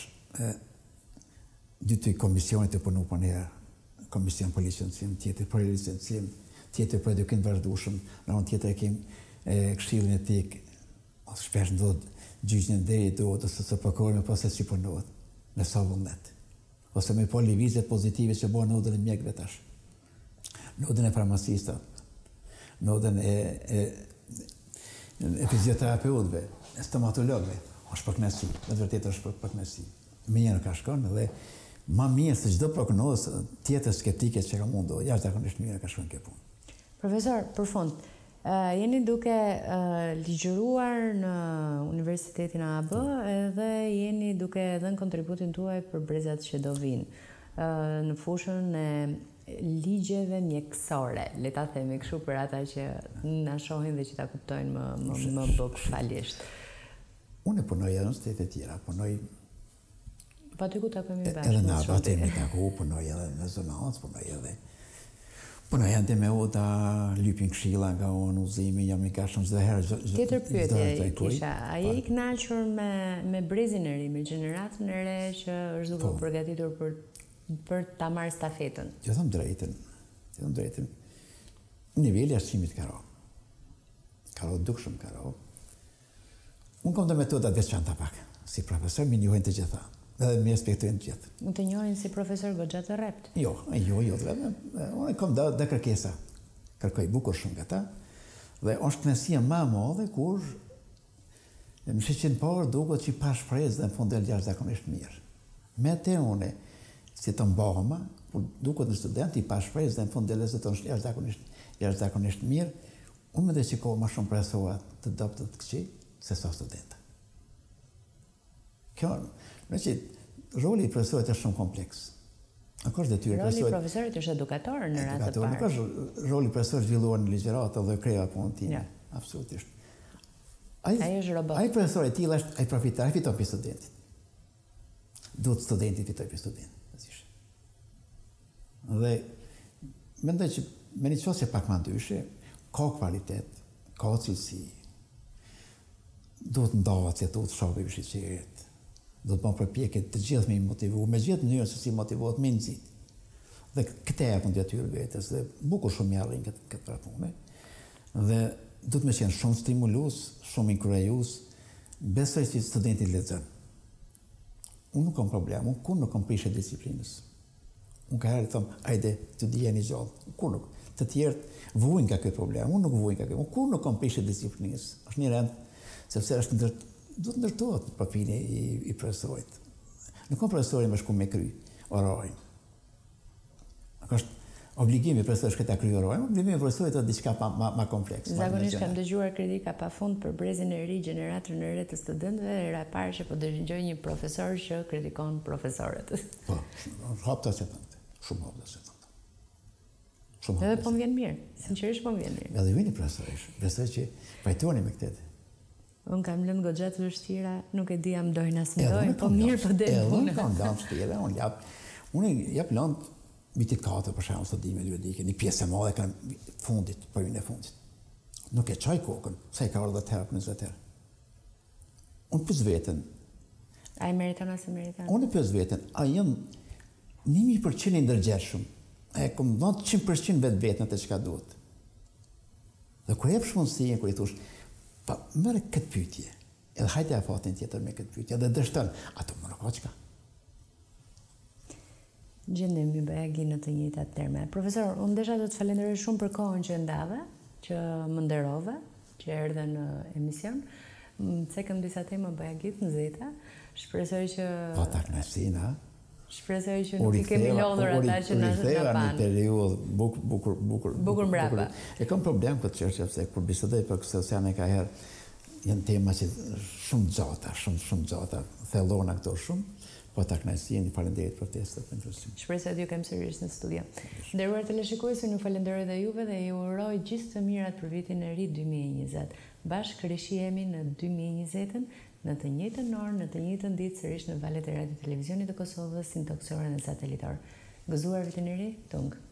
dy komisionit të punu për një komision për licencim, tjetër për licencim, tjetër për edukim të vazhdueshëm, në anë tjetër e kemi këshillin etik, shpesh ndodh gjyqjen deri duhet ose të prokurori me pas si punohet në sa vullnet. Ose me po lëvizjet pozitive që bëhen në udhën e mjekëve tash. Në udhën e farmacistëve, në udhën e fizioterapeutëve, e stomatologëve, është për kënaqësi, me vërtet është për kënaqësi. Mirë ka shkon dhe ma mirë se çdo prognozë tjetër skeptike që ka mundu, jashtëzakonisht mirë ka shkon kjo punë. Profesor, për fund, jeni duke ligjëruar në Universitetin AB edhe jeni duke dhënë kontributin tuaj për brezat që do vinë në fushën e ligjeve mjekësore, le ta themi kështu për ata që na shohin dhe që ta kuptojnë më bokfalisht. Unë punoj edhe në shtete tjera, punoj pa ty ku takojmë bashkë. Edhe në abatë me taku, punoj edhe në zonancë, punoj edhe me uta, lypin këshilla nga unë, uzimi, jam i kashëm çdo herë. Tjetër pyetje kisha, a je i kënaqur me brezin e ri, me gjeneratën e re që është duke u përgatitur për ta marrë stafetën? Jo them drejtën. Niveli arsimit ka dukshëm ka ro. Unë kam të metodat veçanta pak, si profesor, mi njohin të gjitha. Edhe mi respektojnë të gjithë. Unë të njohin si profesor goxha të rrept? Jo, unë kam dhe kërkesa. Kërkoj bukur shumë nga ta. Dhe është kënaqësia më e madhe kur më shiqen parë duket që pa shpresë dhe në fund del jashtëzakonisht mirë. Me te une, si të mbahëma, kur duket në student i pa shpresë dhe në fund del jashtëzakonisht mirë, unë më dhe qikohë më shumë profesora të dobët të këqij se sa studenta. Kjo, roli i profesorit është shumë kompleks. Nuk është detyrë profesorit. Roli i profesorit është edukator në radhë të parë. Nuk është roli i profesorit zhvilluar në ligjëratë dhe krija punën time. Absolutisht. Ai është robot. Ai profesori i tillë është ai profitar, ai fiton për studentin. Duhet studenti fitoj për studentin. Dhe mendoj që me një çështje pak më ndryshe, ka kvalitet, ka cilësi. Duhet ndahet, duhet shohë vështirësitë. Do të bëjmë përpjekje të gjithë me i motivu, me gjithë mënyrën se si motivohet me nxit. Dhe këtë e akun detyrë vetes dhe bukur shumë i arrin këtë punë. Dhe do të më qenë shumë stimulues, shumë inkurajues, besoj se studenti lexon. Unë nuk kam problem, unë kur nuk kam prishë disiplinës. Unë ka herë them, hajde, të dijeni gjallë. Kur nuk. Të tjerë vuajnë nga ky problem, unë nuk vuaj nga ky. Unë kur nuk kam prishë disiplinës. Është një rend sepse është duhet ndërtohet profili i profesorit. Nuk ka profesori më shku me kry orarin. Nuk është obligimi i profesorit që ta kryej orarin, obligimi i profesorit është diçka më komplekse. Zakonisht kam dëgjuar kritika pafund për brezin e ri, gjeneratën e re të studentëve, era e parë që po dëgjoj një profesor që kritikon profesorët. Po, hapta se thonë. Shumë hapta se thonë. Edhe po më vjen mirë, sinqerisht po më vjen mirë. Edhe vini profesorish, besoj që pajtoni me këtë. Unë kam lënë goxha të vështira, nuk e di jam dojnë as më dojnë, po mirë po del punë. Unë kam lënë vështira, unë jap lënë vitit 4 për shembull studime juridike, një pjesë e madhe kanë fundit, po e fundit. Nuk e çaj kokën, sa i ka ardhur 10 herë, 20 herë. Unë pus veten. A i meriton as e meriton? Unë e pyes veten, a jam 1000% i ndërgjershëm? A e kom 100% vetë vetën atë çka duhet? Dhe kur jep shmundësinë, kur i thosh, pa merr këtë pyetje, edhe hajde afatin tjetër me këtë pyetje, edhe dështon, ato më nuk ka çka. Gjendemi bëjagi në të njëjtat terme. Profesor, unë desha të të falenderoj shumë për kohën që ndave, që më nderove, që erdhe në emision. Cekëm disa tema bëjagit në zeta. Shpresoj që... Po ta kënaqësin, ha? Shpresoj që nuk i kemi lodhur ata që na panë. Në periudhë bukur mbrapa. E kam problem këtë çështje sepse kur bisedoj për këtë oceane ka herë janë tema që shumë gjata, shumë gjata, thellona këto shumë. Po ta kënaqësin, faleminderit për testet për interesim. Shpresoj të ju kem sërish në studio. Nderuar teleshikues, unë ju falenderoj dhe juve dhe ju uroj gjithë të mirat për vitin e ri 2020. Bashkë rishihemi në 2020-ën, në të njëjtën orë, në të njëjtën ditë, sërish në valët e radio televizionit të Kosovës, sintoksore në satelitor. Gëzuar vitin e ri, tung!